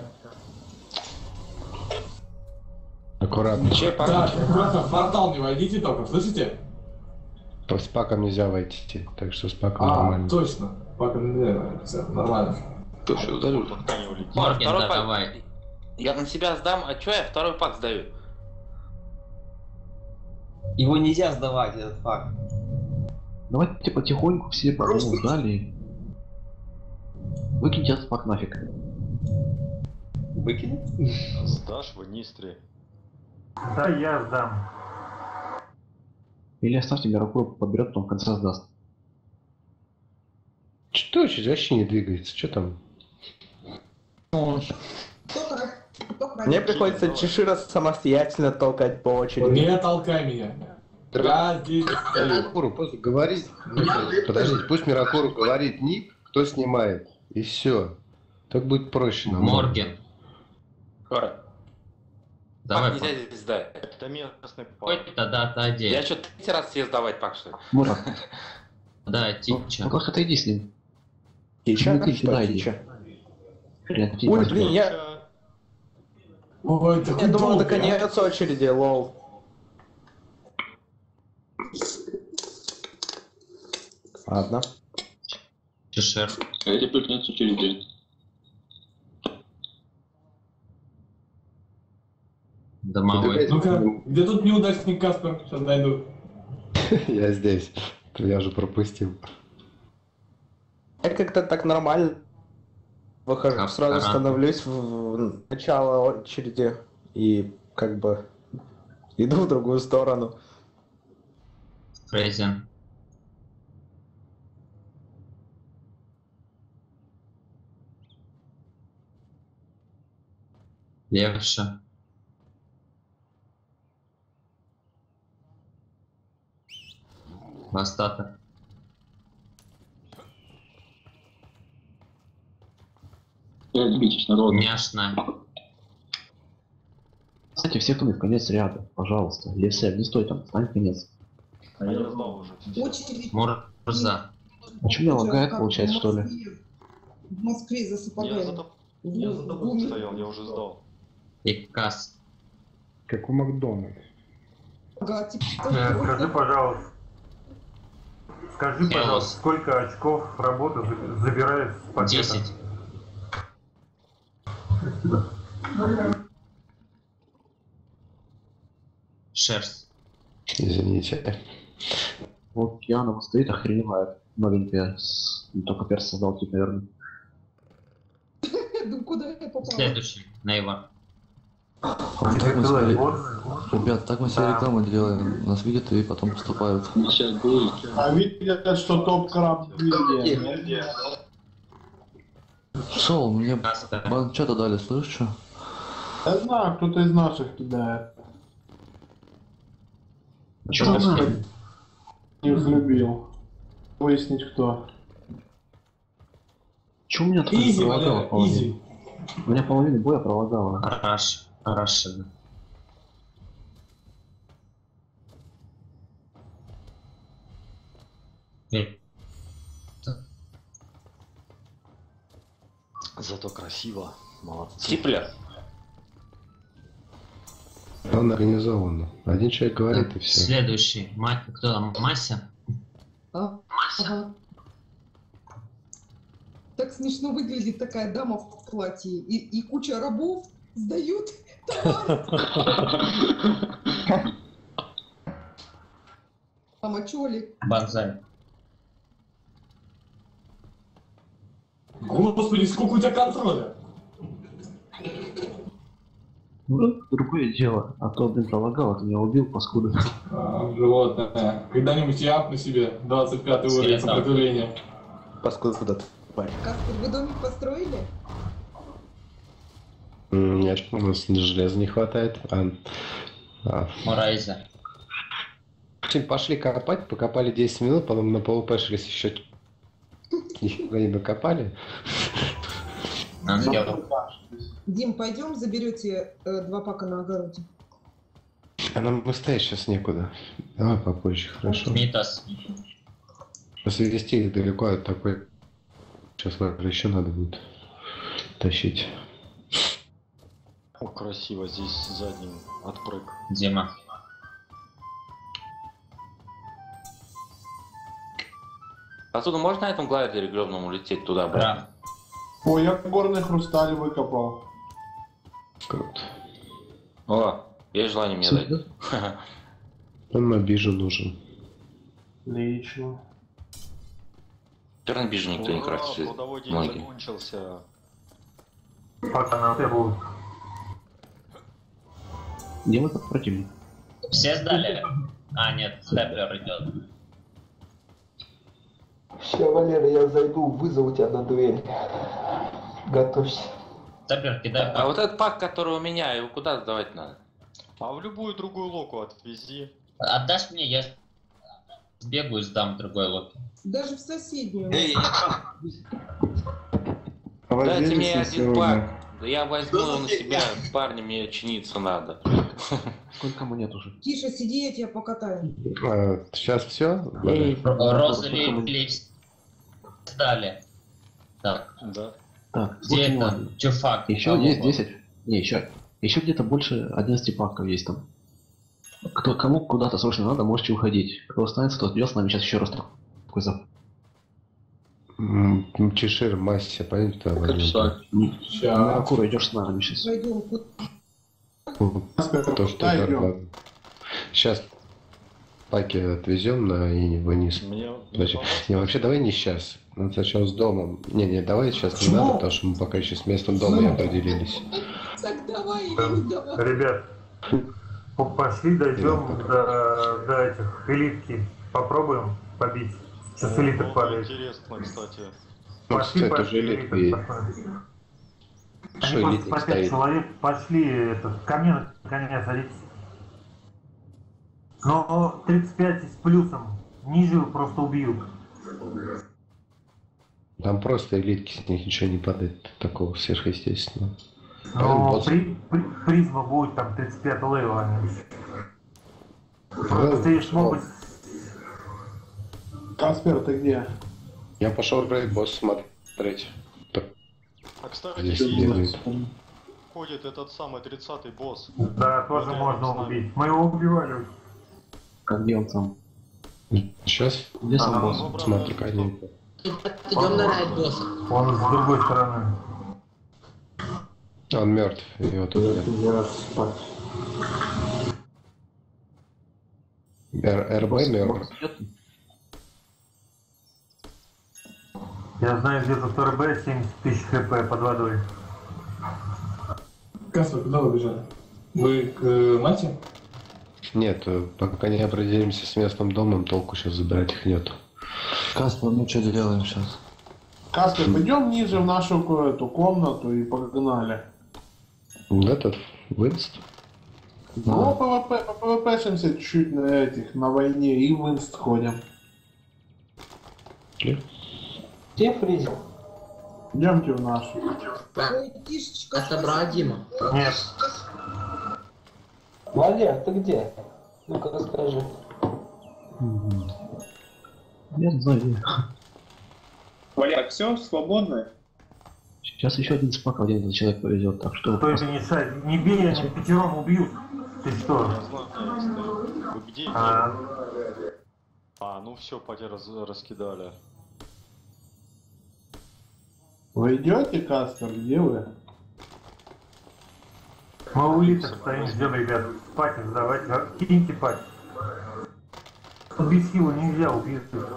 Speaker 12: Аккуратно.
Speaker 4: Так, аккуратно, в портал не войдите только, слышите?
Speaker 12: То с паком нельзя войти, так что с паком
Speaker 4: А,
Speaker 12: нормально.
Speaker 4: точно. Пока нельзя, все, нормально.
Speaker 13: Кто все ударил?
Speaker 9: Морген,
Speaker 17: второй пак.
Speaker 9: давай.
Speaker 17: Я на себя сдам, а чё я второй пак сдаю?
Speaker 22: Его нельзя сдавать, этот факт.
Speaker 3: Давайте потихоньку все по одному сдали. Выкиньте этот пак нафиг.
Speaker 22: Выкинуть?
Speaker 2: Сдашь в Нистре.
Speaker 7: Да, я сдам.
Speaker 3: Или оставьте Миракуру, подберет, потом в конце сдаст.
Speaker 12: Что вообще не двигается? Что там?
Speaker 1: Мне приходится Чешира самостоятельно толкать по очереди.
Speaker 4: Не толкай меня. Я здесь стою.
Speaker 12: Миракуру просто говорит. Подождите, пусть Миракуру говорит ник, кто снимает. И все. Так будет проще нам.
Speaker 9: Морген.
Speaker 17: Хора.
Speaker 9: Давай,
Speaker 17: Пак нельзя здесь сдать.
Speaker 2: Это местный пак.
Speaker 9: Хоть тогда отойди.
Speaker 17: Я что, третий раз тебе сдавать пак, что ли?
Speaker 3: Мурат,
Speaker 9: Да, Тича.
Speaker 3: ну просто отойди с ним.
Speaker 1: Тича?
Speaker 3: Ну, ты
Speaker 1: Что
Speaker 3: сюда иди.
Speaker 1: Тича?
Speaker 3: Блин, ты
Speaker 1: Ой,
Speaker 3: возьми.
Speaker 1: блин, я...
Speaker 4: Ой, ты
Speaker 1: Я думал,
Speaker 4: долго,
Speaker 1: до конец очереди, лол. Ладно.
Speaker 9: Чешир.
Speaker 13: А эти прыгнут с очереди.
Speaker 9: Домовой.
Speaker 4: Ну-ка, где тут неудачник Каспер? Сейчас найду.
Speaker 12: Я здесь. Я же пропустил.
Speaker 1: Я как-то так нормально выхожу,
Speaker 9: Как
Speaker 1: сразу
Speaker 9: ага.
Speaker 1: становлюсь в, в начало очереди и как бы иду в другую сторону.
Speaker 9: Фрейзен. Левша. Остаток.
Speaker 13: Разбитесь народ.
Speaker 9: Няшная.
Speaker 3: Кстати, все, кто в конец ряда, пожалуйста. Если не стой там, стань в конец.
Speaker 2: А я сдал уже.
Speaker 18: Очередь.
Speaker 9: Мурза.
Speaker 3: А что меня лагает, получается, что ли?
Speaker 18: В Москве за
Speaker 2: Я
Speaker 18: сапогами.
Speaker 2: за, топ... я за тобой стоял, я уже сдал.
Speaker 9: И Кас.
Speaker 15: Как у Макдональдс.
Speaker 18: Ага, типа,
Speaker 7: Э, Скажи, пожалуйста. Скажи,
Speaker 9: Элос.
Speaker 7: пожалуйста, сколько очков работы за- забирает с пакета?
Speaker 9: Десять. Шерсть.
Speaker 12: Извините.
Speaker 3: Вот Киана вот стоит, охреневает. Новенькая. С... ну, только перс создал, типа, наверное.
Speaker 18: ну куда я попала?
Speaker 9: Следующий. Нейвор.
Speaker 5: А вот так мы себе... Ребят, так мы себе рекламу делаем. Нас видят и потом поступают.
Speaker 13: Сейчас будет.
Speaker 11: А видят, что топ-краб гильдия.
Speaker 5: Шел, мне банчата дали, слышишь, что?
Speaker 11: Я знаю, кто-то из наших кидает.
Speaker 3: Чё ты?
Speaker 11: Не взлюбил. Выяснить, кто.
Speaker 3: Чё у меня тут
Speaker 4: Изи,
Speaker 3: пролагало
Speaker 4: Валя,
Speaker 3: половину?
Speaker 4: изи.
Speaker 3: У меня половину боя пролагало.
Speaker 9: Раш. Рашида.
Speaker 2: Зато красиво. Молодцы.
Speaker 17: Типля.
Speaker 12: Он организован. Один человек говорит и все.
Speaker 9: Следующий. Ма... Кто там? Мася?
Speaker 18: А? Ага. Так смешно выглядит такая дама в платье. И, и куча рабов сдают товар. Мама, чё ли?
Speaker 9: Банзай.
Speaker 4: Господи, сколько у тебя контроля?
Speaker 3: Ну, другое дело. А то, блин, пролагало, ты меня убил, паскуда.
Speaker 4: А, животное. Когда-нибудь я апну себе двадцать пятый уровень
Speaker 9: Серьезно?
Speaker 4: сопротивления.
Speaker 1: Паскуда куда ты, парень.
Speaker 18: Каспер, вы домик построили?
Speaker 12: М, Нет, у нас железа не хватает. А, а.
Speaker 9: Мурайза.
Speaker 12: Чем пошли копать, покопали десять минут, потом на ПВП шли еще нифига не докопали.
Speaker 9: Ангел.
Speaker 18: Дим, пойдем заберете э, два пака на огороде.
Speaker 12: А нам быстрее сейчас некуда. Давай попозже, хорошо.
Speaker 9: Митас.
Speaker 12: Если вести их далеко от такой... Сейчас, наверное, еще надо будет тащить.
Speaker 2: О, красиво здесь задним отпрыг.
Speaker 9: Дима.
Speaker 17: Отсюда можно на этом глайдере гребному лететь туда, брат?
Speaker 11: Ой, я горный хрусталь выкопал.
Speaker 12: Круто.
Speaker 17: О, есть желание мне дать.
Speaker 12: Он на биржу нужен.
Speaker 11: Отлично.
Speaker 17: Теперь на бирже никто не
Speaker 2: Ура,
Speaker 17: крафтит.
Speaker 2: трудовой день
Speaker 17: Многие.
Speaker 2: закончился.
Speaker 7: Пока на АТ будут.
Speaker 3: Где мы как противник?
Speaker 9: Все сдали? А, нет, степлер идет.
Speaker 14: Все, Валера, я зайду, вызову тебя на дуэль. Готовься.
Speaker 9: Степлер, кидай
Speaker 17: А вот этот пак, который у меня, его куда сдавать надо?
Speaker 2: А в любую другую локу отвези.
Speaker 9: Отдашь мне, я сбегаю и сдам другой локи.
Speaker 18: Даже в соседнюю.
Speaker 17: Дайте мне один пак. Да я возьму его на себя, парни, мне чиниться надо.
Speaker 3: Сколько монет уже?
Speaker 18: Тише, сиди, я тебя покатаю.
Speaker 12: А, сейчас все?
Speaker 9: Роза ли сдали. Так.
Speaker 2: Да.
Speaker 3: Так,
Speaker 9: Где
Speaker 3: очень
Speaker 9: это?
Speaker 3: ладно.
Speaker 9: Чуфак.
Speaker 3: Еще
Speaker 9: Кого?
Speaker 3: есть десять. Не, еще. Еще где-то больше одиннадцати паков есть там. Кто, кому куда-то срочно надо, можете уходить. Кто останется, тот идет с нами сейчас еще раз такой за.
Speaker 12: М, Чешир, Масси, пойдем туда возьмем.
Speaker 3: Акура, идешь с нами сейчас.
Speaker 18: Пойдем.
Speaker 12: То, что
Speaker 11: Да,
Speaker 12: удар,
Speaker 11: идем.
Speaker 12: ладно. Сейчас паки отвезем на и вниз.
Speaker 2: Мне...
Speaker 12: Подожди. Не, вообще давай не сейчас. Надо сначала с домом. Не, не, давай сейчас не надо, потому что мы пока еще с местом дома не определились.
Speaker 18: Так давай,
Speaker 7: Эм,
Speaker 18: давай.
Speaker 7: Ребят, п- пошли дойдем до, до этих элитки. Попробуем побить. Сейчас элиток
Speaker 2: Вот
Speaker 7: падает.
Speaker 2: интересно, кстати.
Speaker 12: Ну,
Speaker 7: Пошли,
Speaker 12: кстати,
Speaker 7: пошли,
Speaker 12: уже
Speaker 7: элиток
Speaker 12: элитки.
Speaker 7: посмотрим.
Speaker 12: Что
Speaker 7: Они просто
Speaker 12: элитник
Speaker 7: по пять
Speaker 12: стоит?
Speaker 7: человек пошли это, ко мне на коня садитесь. Но тридцать пять с плюсом. Ниже просто убьют.
Speaker 12: Там просто элитки, с них ничего не падает такого сверхъестественного.
Speaker 7: Но
Speaker 12: Босс.
Speaker 7: при, при- призма будет там тридцать пять левела. Просто есть могут.
Speaker 11: Каспер, ты где?
Speaker 12: Я пошел рейд босс смотреть.
Speaker 2: А кстати,
Speaker 12: Здесь
Speaker 2: здесь
Speaker 12: бегает.
Speaker 2: ходит этот самый тридцатый босс.
Speaker 7: Да, тоже
Speaker 2: Вот
Speaker 7: можно
Speaker 2: рядом с нами.
Speaker 7: убить. Мы его убивали.
Speaker 3: Как где он сам?
Speaker 12: Сейчас
Speaker 3: Где сам
Speaker 7: Ага.
Speaker 3: босс?
Speaker 12: смотрю коней.
Speaker 10: Идем на райд босса.
Speaker 7: Он с другой стороны.
Speaker 12: Он мертв, его тут нет. Р- РБ мертв.
Speaker 7: Я знаю, где тут РБ семьдесят тысяч хп под водой.
Speaker 4: Каспер, куда вы бежали? Вы к э, мате?
Speaker 12: Нет, э, пока не определимся с местным домом, толку сейчас забирать их нет.
Speaker 5: Каспер, ну что делаем сейчас?
Speaker 11: Каспер, пойдем ниже в нашу ко- эту комнату и погнали.
Speaker 12: Этот выезд?
Speaker 11: Ну, ПВП, по ПВПшимся чуть на этих, на войне и в инст ходим.
Speaker 14: Где Фризи?
Speaker 11: Идемте в нашу.
Speaker 18: Ой, Тишечка,
Speaker 10: Это брат Дима.
Speaker 7: Нет.
Speaker 14: Валер, ты где? Ну-ка расскажи.
Speaker 3: Я не знаю где.
Speaker 8: Валер, все, свободно?
Speaker 3: Сейчас еще один спак, один этот человек повезет, так что...
Speaker 7: Кто это не шарит? Не бей, они пятером убьют. Ты что?
Speaker 2: Я знаю, я стою. Вы где?
Speaker 7: А,
Speaker 2: А, ну все, потерь раз- раскидали.
Speaker 11: Вы идете, Каспер, где вы?
Speaker 7: мы у улиток стоим, ждем, ребят. Пати сдавать. а, Киньте пати. Без хила нельзя убить.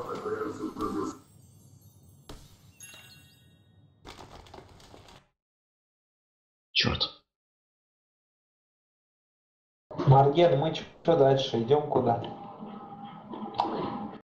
Speaker 3: Черт.
Speaker 14: Марген, мы что дальше? Идем куда?